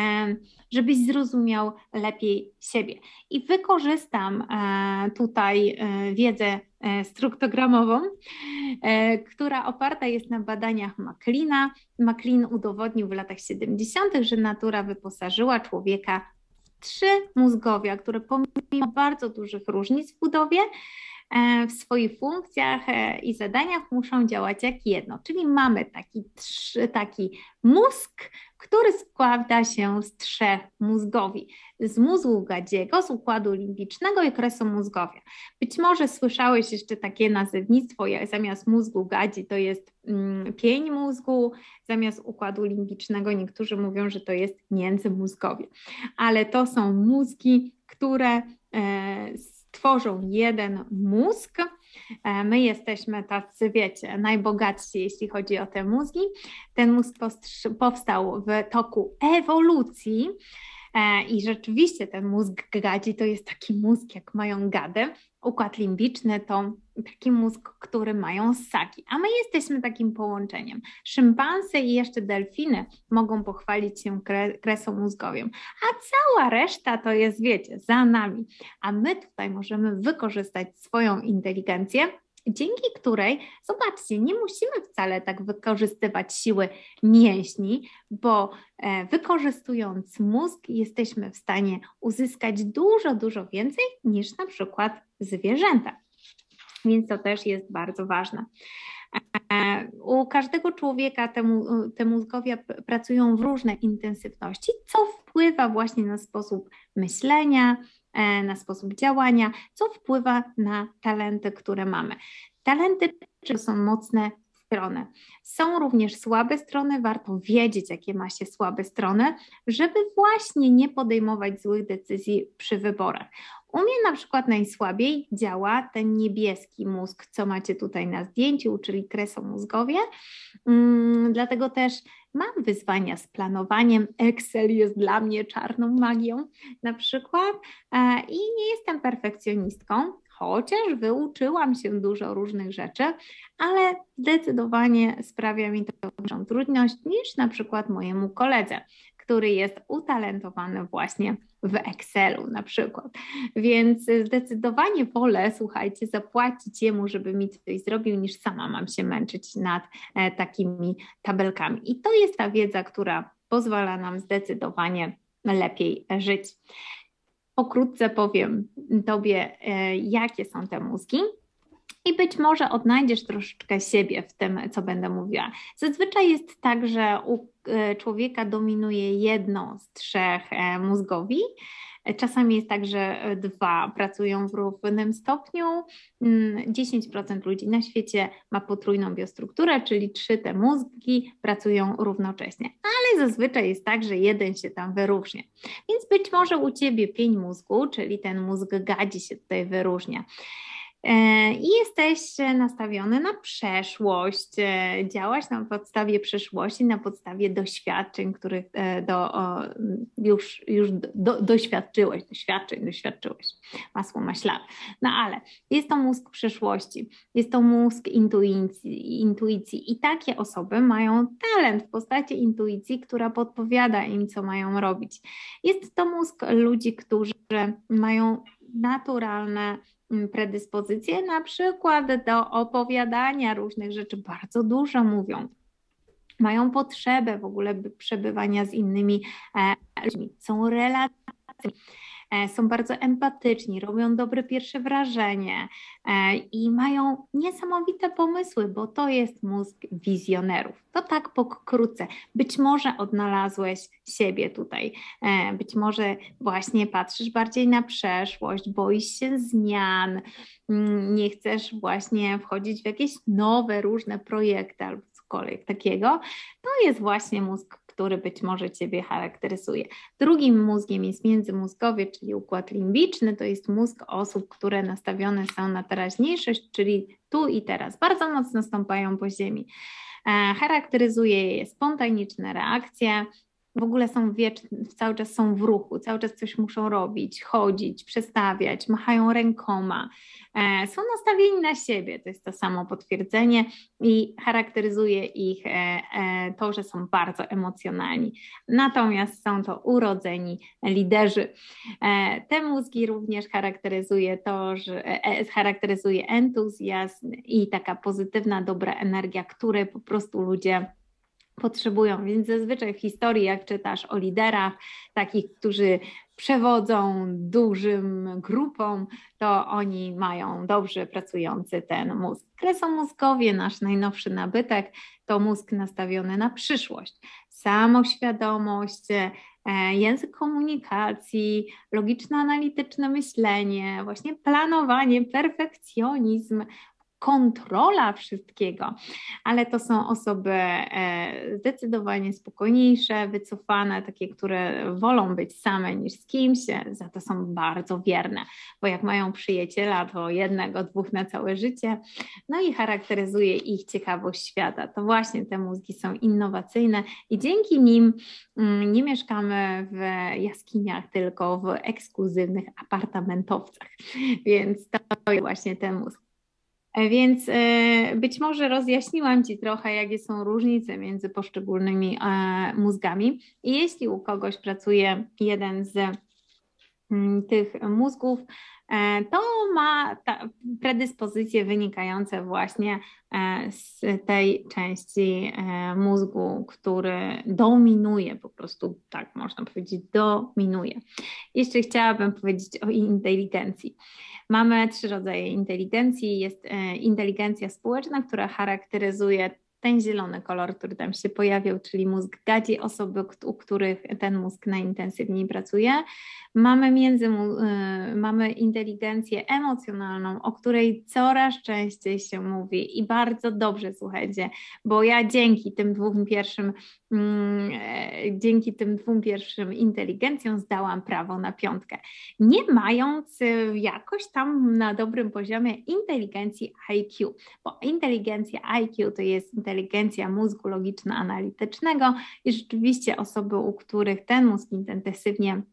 żebyś zrozumiał lepiej siebie. I wykorzystam tutaj wiedzę struktogramową, która oparta jest na badaniach Macleana. Maclean udowodnił w latach siedemdziesiątych, że natura wyposażyła człowieka w trzy mózgowia, które pomimo bardzo dużych różnic w budowie, w swoich funkcjach i zadaniach muszą działać jak jedno, czyli mamy taki, taki mózg, który składa się z trzech mózgowi, z mózgu gadziego, z układu limbicznego i kresu mózgowia. Być może słyszałeś jeszcze takie nazewnictwo, jak zamiast mózgu gadzi to jest mm, pień mózgu, zamiast układu limbicznego niektórzy mówią, że to jest międzymózgowie, ale to są mózgi, które e, tworzą jeden mózg. My jesteśmy tacy, wiecie, najbogatsi, jeśli chodzi o te mózgi. Ten mózg powstał w toku ewolucji i rzeczywiście ten mózg gadzi to jest taki mózg, jak mają gady. Układ limbiczny to taki mózg, który mają ssaki, a my jesteśmy takim połączeniem. Szympansy i jeszcze delfiny mogą pochwalić się kre, kresą mózgową, a cała reszta to jest, wiecie, za nami. A my tutaj możemy wykorzystać swoją inteligencję dzięki której, zobaczcie, nie musimy wcale tak wykorzystywać siły mięśni, bo wykorzystując mózg jesteśmy w stanie uzyskać dużo, dużo więcej niż na przykład zwierzęta. Więc to też jest bardzo ważne. U każdego człowieka te, te mózgowie pracują w różnej intensywności, co wpływa właśnie na sposób myślenia, na sposób działania, co wpływa na talenty, które mamy. Talenty są mocne strony. Są również słabe strony, warto wiedzieć, jakie ma się słabe strony, żeby właśnie nie podejmować złych decyzji przy wyborach. U mnie na przykład najsłabiej działa ten niebieski mózg, co macie tutaj na zdjęciu, czyli kresomózgowie, hmm, dlatego też mam wyzwania z planowaniem. Excel jest dla mnie czarną magią na przykład i nie jestem perfekcjonistką, chociaż wyuczyłam się dużo różnych rzeczy, ale zdecydowanie sprawia mi to większą trudność niż na przykład mojemu koledze, który jest utalentowany właśnie w Excelu na przykład. Więc zdecydowanie wolę, słuchajcie, zapłacić jemu, żeby mi coś zrobił, niż sama mam się męczyć nad e, takimi tabelkami. I to jest ta wiedza, która pozwala nam zdecydowanie lepiej żyć. Pokrótce powiem Tobie, e, jakie są te mózgi. I być może odnajdziesz troszeczkę siebie w tym, co będę mówiła. Zazwyczaj jest tak, że u człowieka dominuje jedno z trzech mózgowi. Czasami jest tak, że dwa pracują w równym stopniu. dziesięć procent ludzi na świecie ma potrójną biostrukturę, czyli trzy te mózgi pracują równocześnie. Ale zazwyczaj jest tak, że jeden się tam wyróżnia. Więc być może u Ciebie pień mózgu, czyli ten mózg gadzi się tutaj wyróżnia. I jesteś nastawiony na przeszłość, działasz na podstawie przeszłości, na podstawie doświadczeń, których do, już, już do, doświadczyłeś, doświadczeń, doświadczyłeś, masło maślane. No ale jest to mózg przeszłości, jest to mózg intuicji, intuicji i takie osoby mają talent w postaci intuicji, która podpowiada im, co mają robić. Jest to mózg ludzi, którzy mają naturalne predyspozycje, na przykład do opowiadania różnych rzeczy, bardzo dużo mówią. Mają potrzebę w ogóle przebywania z innymi ludźmi, są relacjami, są bardzo empatyczni, robią dobre pierwsze wrażenie i mają niesamowite pomysły, bo to jest mózg wizjonerów. To tak pokrótce. Być może odnalazłeś siebie tutaj, być może właśnie patrzysz bardziej na przeszłość, boisz się zmian, nie chcesz właśnie wchodzić w jakieś nowe, różne projekty albo cokolwiek takiego. To jest właśnie mózg, który być może Ciebie charakteryzuje. Drugim mózgiem jest międzymózgowy, czyli układ limbiczny, to jest mózg osób, które nastawione są na teraźniejszość, czyli tu i teraz, bardzo mocno stąpają po ziemi. Charakteryzuje je spontaniczne reakcje, w ogóle są wieczni, cały czas są w ruchu, cały czas coś muszą robić, chodzić, przestawiać, machają rękoma, e, są nastawieni na siebie, to jest to samo potwierdzenie i charakteryzuje ich e, e, to, że są bardzo emocjonalni. Natomiast są to urodzeni liderzy. E, te mózgi również charakteryzuje to, że e, charakteryzuje entuzjazm i taka pozytywna, dobra energia, której po prostu ludzie potrzebują, więc zazwyczaj w historii, jak czytasz o liderach, takich, którzy przewodzą dużym grupom, to oni mają dobrze pracujący ten mózg. Kresomózgowie, nasz najnowszy nabytek, to mózg nastawiony na przyszłość, samoświadomość, język komunikacji, logiczno-analityczne myślenie, właśnie planowanie, perfekcjonizm, kontrola wszystkiego, ale to są osoby zdecydowanie spokojniejsze, wycofane, takie, które wolą być same niż z kimś, za to są bardzo wierne, bo jak mają przyjaciela, to jednego, dwóch na całe życie, no i charakteryzuje ich ciekawość świata. To właśnie te mózgi są innowacyjne i dzięki nim nie mieszkamy w jaskiniach, tylko w ekskluzywnych apartamentowcach, więc to jest właśnie ten mózg. Więc być może rozjaśniłam Ci trochę, jakie są różnice między poszczególnymi mózgami. I jeśli u kogoś pracuje jeden z tych mózgów, to ma ta predyspozycje wynikające właśnie z tej części mózgu, który dominuje, po prostu tak można powiedzieć, dominuje. Jeszcze chciałabym powiedzieć o inteligencji. Mamy trzy rodzaje inteligencji. Jest inteligencja społeczna, która charakteryzuje ten zielony kolor, który tam się pojawiał, czyli mózg gadzi, osoby, u których ten mózg najintensywniej pracuje. Mamy, między, mamy inteligencję emocjonalną, o której coraz częściej się mówi i bardzo dobrze, słuchajcie, bo ja dzięki tym dwóm pierwszym, dzięki tym dwóm pierwszym inteligencjom zdałam prawo na piątkę, nie mając jakoś tam na dobrym poziomie inteligencji I Q, bo inteligencja I Q to jest inteligencja mózgu logiczno-analitycznego i rzeczywiście osoby, u których ten mózg intensywnie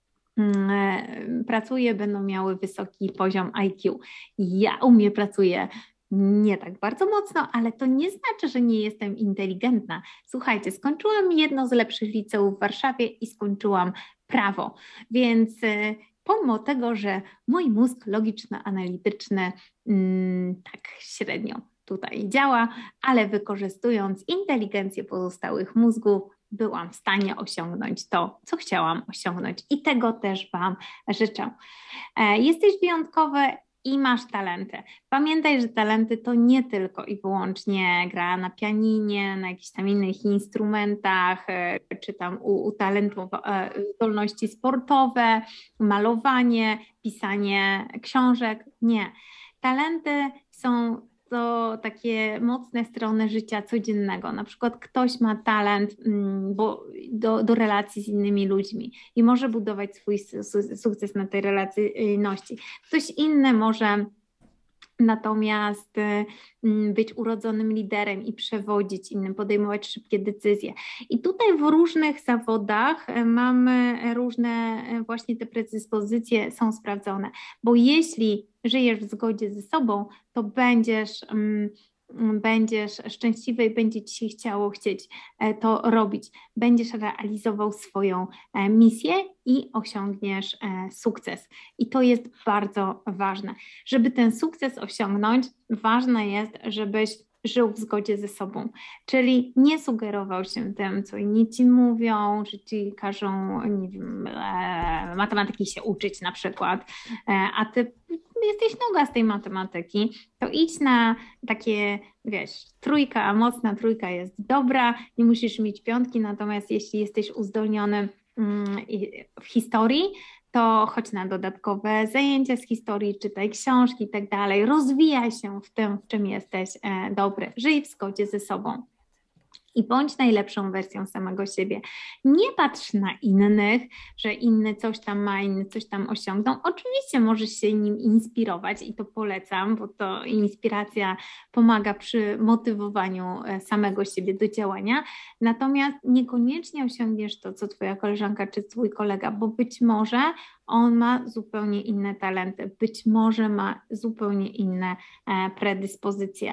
pracuje, będą miały wysoki poziom I Q. Ja u mnie pracuję nie tak bardzo mocno, ale to nie znaczy, że nie jestem inteligentna. Słuchajcie, skończyłam jedno z lepszych liceów w Warszawie i skończyłam prawo, więc pomimo tego, że mój mózg logiczno-analityczny mm, tak średnio tutaj działa, ale wykorzystując inteligencję pozostałych mózgów, byłam w stanie osiągnąć to, co chciałam osiągnąć i tego też Wam życzę. Jesteś wyjątkowy i masz talenty. Pamiętaj, że talenty to nie tylko i wyłącznie gra na pianinie, na jakichś tam innych instrumentach, czy tam u, u talentów zdolności sportowe, malowanie, pisanie książek. Nie. Talenty są to takie mocne strony życia codziennego. Na przykład ktoś ma talent bo do, do relacji z innymi ludźmi i może budować swój sukces na tej relacyjności. Ktoś inny może natomiast być urodzonym liderem i przewodzić innym, podejmować szybkie decyzje. I tutaj w różnych zawodach mamy różne właśnie te predyspozycje są sprawdzone, bo jeśli żyjesz w zgodzie ze sobą, to będziesz będziesz szczęśliwy i będzie Ci się chciało chcieć to robić. Będziesz realizował swoją misję i osiągniesz sukces. I to jest bardzo ważne. Żeby ten sukces osiągnąć, ważne jest, żebyś żył w zgodzie ze sobą, czyli nie sugerował się tym, co inni Ci mówią, że Ci każą, nie wiem, matematyki się uczyć na przykład, a Ty jesteś noga z tej matematyki, to idź na takie, wiesz, trójka, mocna trójka jest dobra, nie musisz mieć piątki, natomiast jeśli jesteś uzdolniony w historii, to chodź na dodatkowe zajęcia z historii, czytaj książki i tak dalej, rozwijaj się w tym, w czym jesteś dobry, żyj w zgodzie ze sobą. I bądź najlepszą wersją samego siebie. Nie patrz na innych, że inny coś tam ma, inny coś tam osiągną. Oczywiście możesz się nim inspirować i to polecam, bo to inspiracja pomaga przy motywowaniu samego siebie do działania. Natomiast niekoniecznie osiągniesz to, co Twoja koleżanka czy Twój kolega, bo być może on ma zupełnie inne talenty, być może ma zupełnie inne predyspozycje.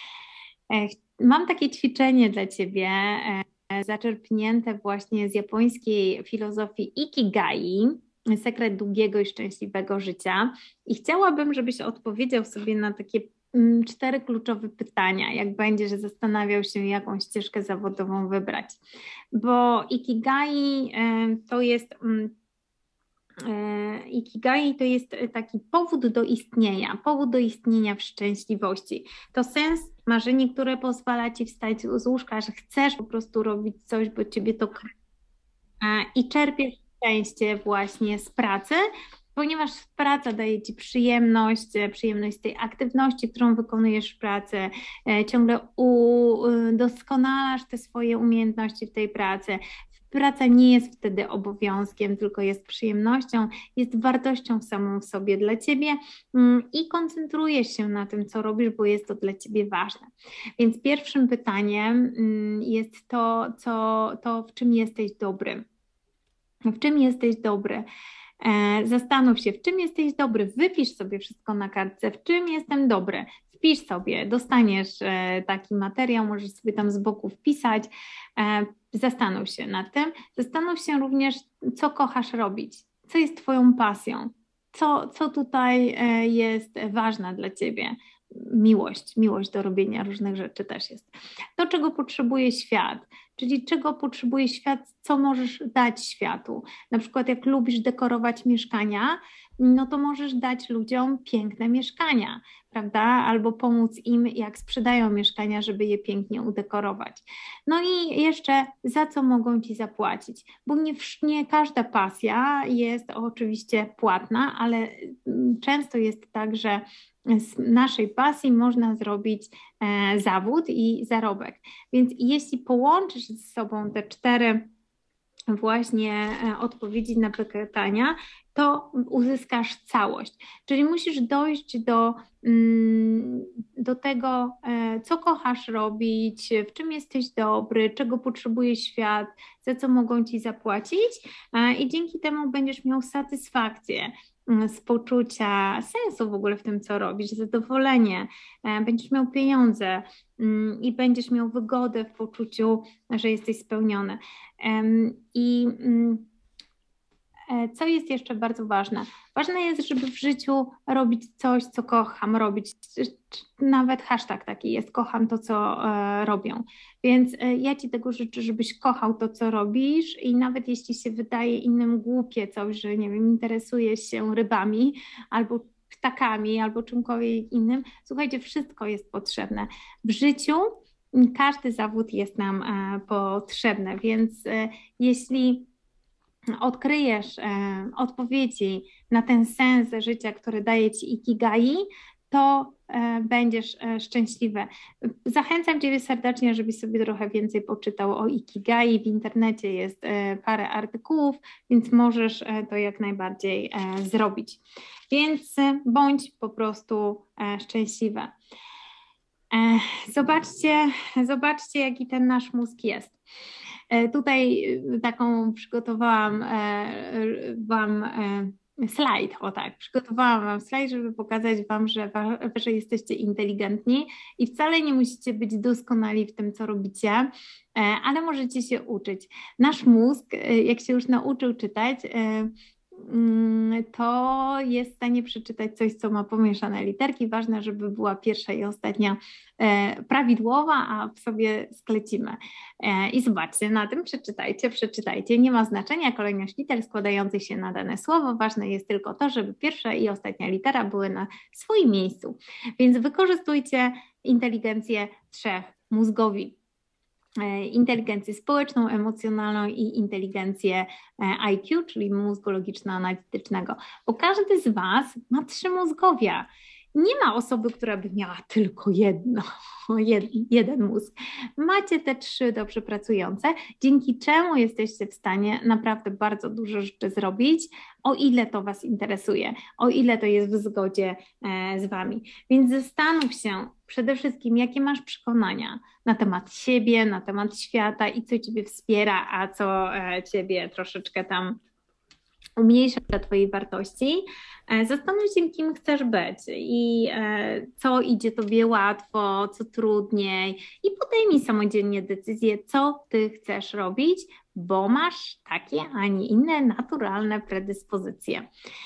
Mam takie ćwiczenie dla Ciebie, zaczerpnięte właśnie z japońskiej filozofii Ikigai, sekret długiego i szczęśliwego życia. I chciałabym, żebyś odpowiedział sobie na takie cztery kluczowe pytania, jak będziesz zastanawiał się, jaką ścieżkę zawodową wybrać. Bo Ikigai to jest... Ikigai to jest taki powód do istnienia, powód do istnienia w szczęśliwości. To sens, marzenie, które pozwala Ci wstać z łóżka, że chcesz po prostu robić coś, bo Ciebie to kręci i czerpiesz szczęście właśnie z pracy, ponieważ praca daje Ci przyjemność, przyjemność z tej aktywności, którą wykonujesz w pracy, ciągle udoskonalasz te swoje umiejętności w tej pracy. Praca nie jest wtedy obowiązkiem, tylko jest przyjemnością, jest wartością samą w sobie dla Ciebie i koncentrujesz się na tym, co robisz, bo jest to dla Ciebie ważne. Więc pierwszym pytaniem jest to, co, to w czym jesteś dobry. W czym jesteś dobry? Zastanów się, w czym jesteś dobry, wypisz sobie wszystko na kartce, w czym jestem dobry, wpisz sobie, dostaniesz taki materiał, możesz sobie tam z boku wpisać, zastanów się nad tym, zastanów się również, co kochasz robić, co jest Twoją pasją, co, co tutaj jest ważne dla Ciebie. Miłość, miłość do robienia różnych rzeczy też jest. To, czego potrzebuje świat, czyli czego potrzebuje świat, co możesz dać światu. Na przykład jak lubisz dekorować mieszkania, no to możesz dać ludziom piękne mieszkania, prawda? Albo pomóc im, jak sprzedają mieszkania, żeby je pięknie udekorować. No i jeszcze za co mogą Ci zapłacić, bo nie, nie każda pasja jest oczywiście płatna, ale często jest tak, że z naszej pasji można zrobić e, zawód i zarobek. Więc jeśli połączysz ze sobą te cztery właśnie e, odpowiedzi na pytania, to uzyskasz całość. Czyli musisz dojść do, mm, do tego, e, co kochasz robić, w czym jesteś dobry, czego potrzebuje świat, za co mogą Ci zapłacić e, i dzięki temu będziesz miał satysfakcję z poczucia sensu w ogóle w tym, co robisz, zadowolenie, będziesz miał pieniądze i będziesz miał wygodę w poczuciu, że jesteś spełniony. I co jest jeszcze bardzo ważne? Ważne jest, żeby w życiu robić coś, co kocham robić. Nawet hashtag taki jest, kocham to, co e, robią. Więc e, ja Ci tego życzę, żebyś kochał to, co robisz i nawet jeśli się wydaje innym głupie coś, że nie wiem, interesujesz się rybami albo ptakami albo czymkolwiek innym, słuchajcie, wszystko jest potrzebne. W życiu każdy zawód jest nam e, potrzebny, więc e, jeśli odkryjesz e, odpowiedzi na ten sens życia, który daje Ci Ikigai, to e, będziesz e, szczęśliwy. Zachęcam Ciebie serdecznie, żebyś sobie trochę więcej poczytał o Ikigai. W internecie jest e, parę artykułów, więc możesz e, to jak najbardziej e, zrobić. Więc e, bądź po prostu e, szczęśliwa. E, zobaczcie, zobaczcie, jaki ten nasz mózg jest. Tutaj taką przygotowałam Wam slajd, o tak, przygotowałam Wam slajd, żeby pokazać Wam, że, że jesteście inteligentni i wcale nie musicie być doskonali w tym, co robicie, ale możecie się uczyć. Nasz mózg, jak się już nauczył czytać, to jest w stanie przeczytać coś, co ma pomieszane literki. Ważne, żeby była pierwsza i ostatnia e, prawidłowa, a w sobie sklecimy. E, I zobaczcie, na tym przeczytajcie, przeczytajcie. Nie ma znaczenia kolejność liter składających się na dane słowo. Ważne jest tylko to, żeby pierwsza i ostatnia litera były na swoim miejscu. Więc wykorzystujcie inteligencję trzech mózgowi. Inteligencję społeczną, emocjonalną i inteligencję I Q, czyli mózgu logiczno-analitycznego, bo każdy z Was ma trzy mózgowia. Nie ma osoby, która by miała tylko jedno, jed, jeden mózg. Macie te trzy dobrze pracujące, dzięki czemu jesteście w stanie naprawdę bardzo dużo rzeczy zrobić, o ile to Was interesuje, o ile to jest w zgodzie z Wami. Więc zastanów się przede wszystkim, jakie masz przekonania na temat siebie, na temat świata i co Ciebie wspiera, a co Ciebie troszeczkę tam umniejsza Twojej wartości. Zastanów się, kim chcesz być i co idzie Tobie łatwo, co trudniej i podejmij samodzielnie decyzję, co Ty chcesz robić, bo masz takie, a nie inne naturalne predyspozycje.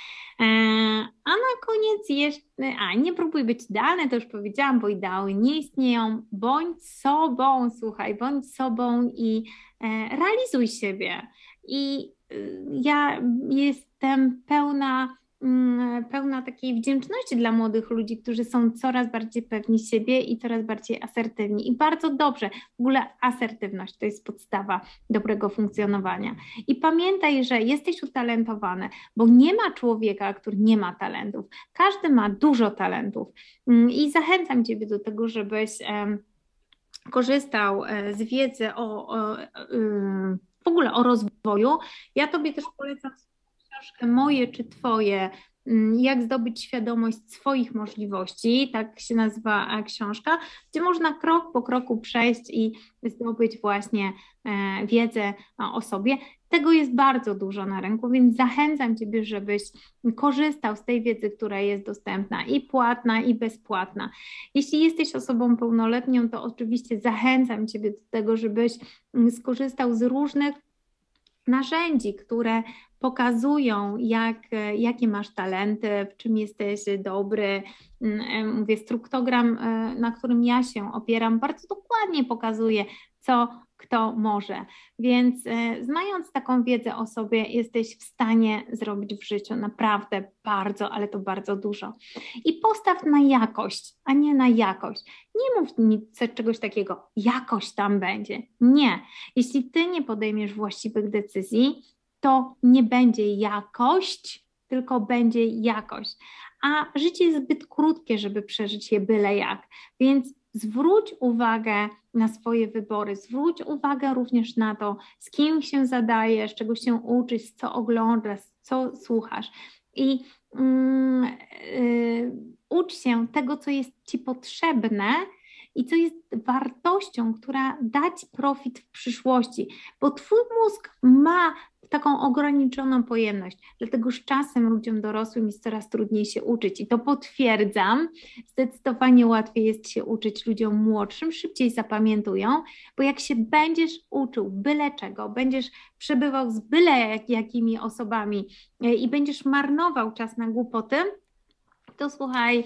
A na koniec jeszcze, a nie próbuj być idealny, to już powiedziałam, bo ideały nie istnieją. Bądź sobą, słuchaj, bądź sobą i realizuj siebie. I ja jestem pełna, pełna takiej wdzięczności dla młodych ludzi, którzy są coraz bardziej pewni siebie i coraz bardziej asertywni. I bardzo dobrze, w ogóle asertywność to jest podstawa dobrego funkcjonowania. I pamiętaj, że jesteś utalentowany, bo nie ma człowieka, który nie ma talentów. Każdy ma dużo talentów. I zachęcam Ciebie do tego, żebyś korzystał z wiedzy o, o w ogóle o rozwoju. Ja Tobie też polecam książkę Moje czy Twoje, jak zdobyć świadomość swoich możliwości, tak się nazywa książka, gdzie można krok po kroku przejść i zdobyć właśnie wiedzę o sobie. Tego jest bardzo dużo na rynku, więc zachęcam Ciebie, żebyś korzystał z tej wiedzy, która jest dostępna i płatna, i bezpłatna. Jeśli jesteś osobą pełnoletnią, to oczywiście zachęcam Ciebie do tego, żebyś skorzystał z różnych narzędzi, które pokazują, jak, jakie masz talenty, w czym jesteś dobry. Mówię, struktogram, na którym ja się opieram, bardzo dokładnie pokazuje, co kto może. Więc mając taką wiedzę o sobie, jesteś w stanie zrobić w życiu naprawdę bardzo, ale to bardzo dużo. I postaw na jakość, a nie na jakość. Nie mów nic czegoś takiego, jakoś tam będzie. Nie. Jeśli ty nie podejmiesz właściwych decyzji, to nie będzie jakość, tylko będzie jakość. A życie jest zbyt krótkie, żeby przeżyć je byle jak. Więc zwróć uwagę na swoje wybory, zwróć uwagę również na to, z kim się zadajesz, czego się uczysz, co oglądasz, co słuchasz. I mm, yy, ucz się tego, co jest ci potrzebne i co jest wartością, która da ci profit w przyszłości, bo twój mózg ma taką ograniczoną pojemność, dlatego z czasem ludziom dorosłym jest coraz trudniej się uczyć i to potwierdzam, zdecydowanie łatwiej jest się uczyć ludziom młodszym, szybciej zapamiętują, bo jak się będziesz uczył byle czego, będziesz przebywał z byle jak, jakimi osobami i będziesz marnował czas na głupoty, to słuchaj,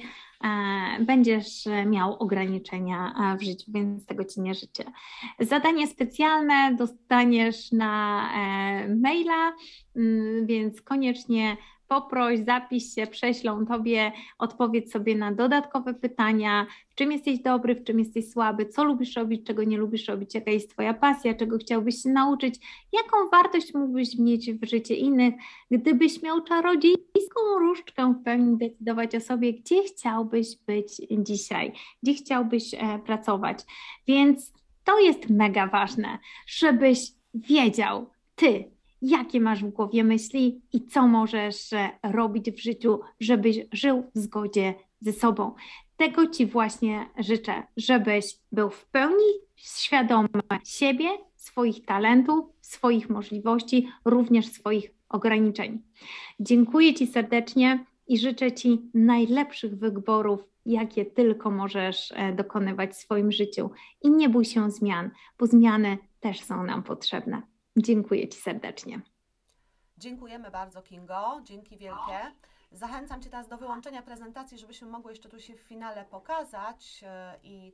e, będziesz miał ograniczenia w życiu, więc tego ci nie życzę. Zadanie specjalne dostaniesz na e, maila, m, więc koniecznie poproś, zapisz się, prześlą tobie, odpowiedz sobie na dodatkowe pytania, w czym jesteś dobry, w czym jesteś słaby, co lubisz robić, czego nie lubisz robić, jaka jest twoja pasja, czego chciałbyś się nauczyć, jaką wartość mógłbyś mieć w życiu innych, gdybyś miał czarodziejską różdżkę w pełni decydować o sobie, gdzie chciałbyś być dzisiaj, gdzie chciałbyś e, pracować. Więc to jest mega ważne, żebyś wiedział, ty, jakie masz w głowie myśli i co możesz robić w życiu, żebyś żył w zgodzie ze sobą. Tego ci właśnie życzę, żebyś był w pełni świadomy siebie, swoich talentów, swoich możliwości, również swoich ograniczeń. Dziękuję ci serdecznie i życzę ci najlepszych wyborów, jakie tylko możesz dokonywać w swoim życiu. I nie bój się zmian, bo zmiany też są nam potrzebne. Dziękuję ci serdecznie. Dziękujemy bardzo, Kingo. Dzięki wielkie. Zachęcam cię teraz do wyłączenia prezentacji, żebyśmy mogły jeszcze tu się w finale pokazać i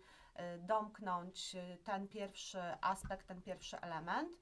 domknąć ten pierwszy aspekt, ten pierwszy element.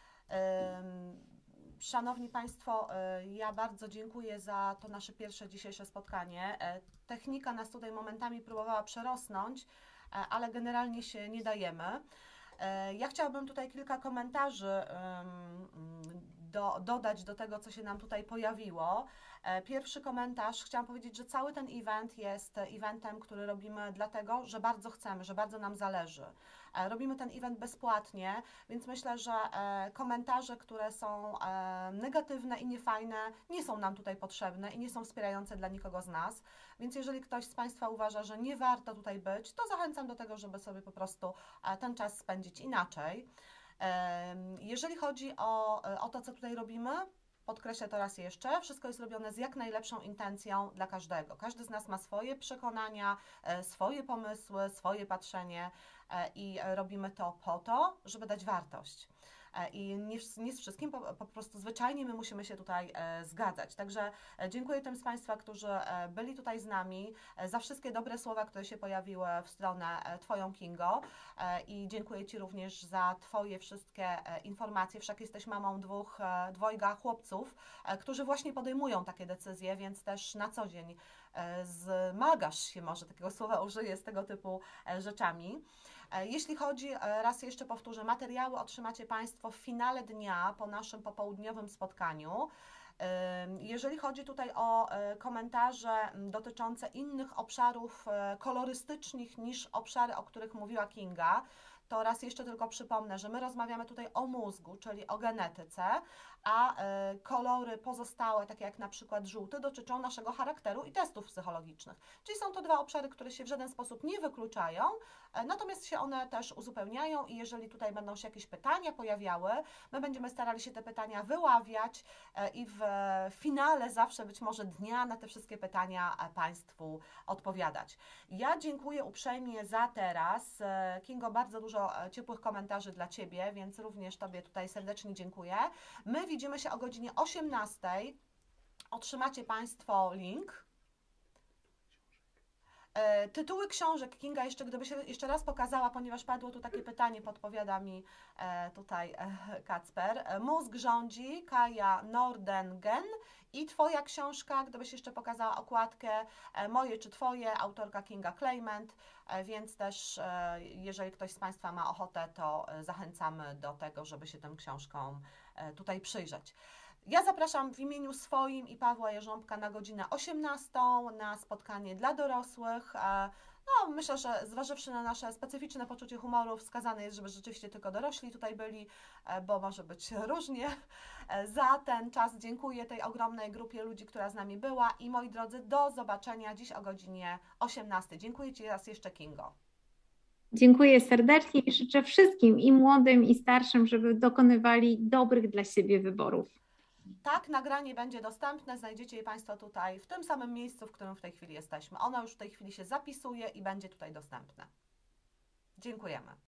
Szanowni Państwo, ja bardzo dziękuję za to nasze pierwsze dzisiejsze spotkanie. Technika nas tutaj momentami próbowała przerosnąć, ale generalnie się nie dajemy. Ja chciałabym tutaj kilka komentarzy do, dodać do tego, co się nam tutaj pojawiło. Pierwszy komentarz, chciałam powiedzieć, że cały ten event jest eventem, który robimy dlatego, że bardzo chcemy, że bardzo nam zależy. Robimy ten event bezpłatnie, więc myślę, że komentarze, które są negatywne i niefajne, nie są nam tutaj potrzebne i nie są wspierające dla nikogo z nas. Więc jeżeli ktoś z Państwa uważa, że nie warto tutaj być, to zachęcam do tego, żeby sobie po prostu ten czas spędzić inaczej. Jeżeli chodzi o, o to, co tutaj robimy, podkreślę to raz jeszcze, wszystko jest robione z jak najlepszą intencją dla każdego. Każdy z nas ma swoje przekonania, swoje pomysły, swoje patrzenie i robimy to po to, żeby dać wartość. I nie, nie z wszystkim, po, po prostu zwyczajnie my musimy się tutaj e, zgadzać. Także e, dziękuję tym z Państwa, którzy e, byli tutaj z nami, e, za wszystkie dobre słowa, które się pojawiły w stronę e, Twoją, Kingo, e, i dziękuję Ci również za Twoje wszystkie e, informacje. Wszak jesteś mamą dwóch, e, dwojga chłopców, e, którzy właśnie podejmują takie decyzje, więc też na co dzień e, zmagasz się, może takiego słowa użyję, z tego typu e, rzeczami. Jeśli chodzi, raz jeszcze powtórzę, materiały otrzymacie Państwo w finale dnia po naszym popołudniowym spotkaniu. Jeżeli chodzi tutaj o komentarze dotyczące innych obszarów kolorystycznych niż obszary, o których mówiła Kinga, to raz jeszcze tylko przypomnę, że my rozmawiamy tutaj o mózgu, czyli o genetyce, a y, kolory pozostałe, takie jak na przykład żółty, dotyczą naszego charakteru i testów psychologicznych. Czyli są to dwa obszary, które się w żaden sposób nie wykluczają, y, natomiast się one też uzupełniają i jeżeli tutaj będą się jakieś pytania pojawiały, my będziemy starali się te pytania wyławiać y, i w finale zawsze być może dnia na te wszystkie pytania y, Państwu odpowiadać. Ja dziękuję uprzejmie za teraz. Y, Kingo, bardzo dużo y, ciepłych komentarzy dla Ciebie, więc również Tobie tutaj serdecznie dziękuję. My widzimy się o godzinie osiemnastej. Otrzymacie Państwo link. E, Tytuły książek, Kinga, jeszcze gdyby się jeszcze raz pokazała, ponieważ padło tu takie pytanie, podpowiada mi e, tutaj e, Kacper. E, Mózg rządzi, Kaja Nordengen i Twoja książka, gdybyś jeszcze pokazała okładkę, e, Moje czy Twoje, autorka Kinga Claimant, e, więc też e, jeżeli ktoś z Państwa ma ochotę, to e, zachęcamy do tego, żeby się tą książką e, tutaj przyjrzeć. Ja zapraszam w imieniu swoim i Pawła Jarząbka na godzinę osiemnastą na spotkanie dla dorosłych. No, myślę, że zważywszy na nasze specyficzne poczucie humoru, wskazane jest, żeby rzeczywiście tylko dorośli tutaj byli, bo może być różnie. Za ten czas dziękuję tej ogromnej grupie ludzi, która z nami była i moi drodzy, do zobaczenia dziś o godzinie osiemnastej. Dziękuję Ci raz jeszcze, Kingo. Dziękuję serdecznie i życzę wszystkim, i młodym, i starszym, żeby dokonywali dobrych dla siebie wyborów. Tak, nagranie będzie dostępne, znajdziecie je Państwo tutaj w tym samym miejscu, w którym w tej chwili jesteśmy. Ono już w tej chwili się zapisuje i będzie tutaj dostępne. Dziękujemy.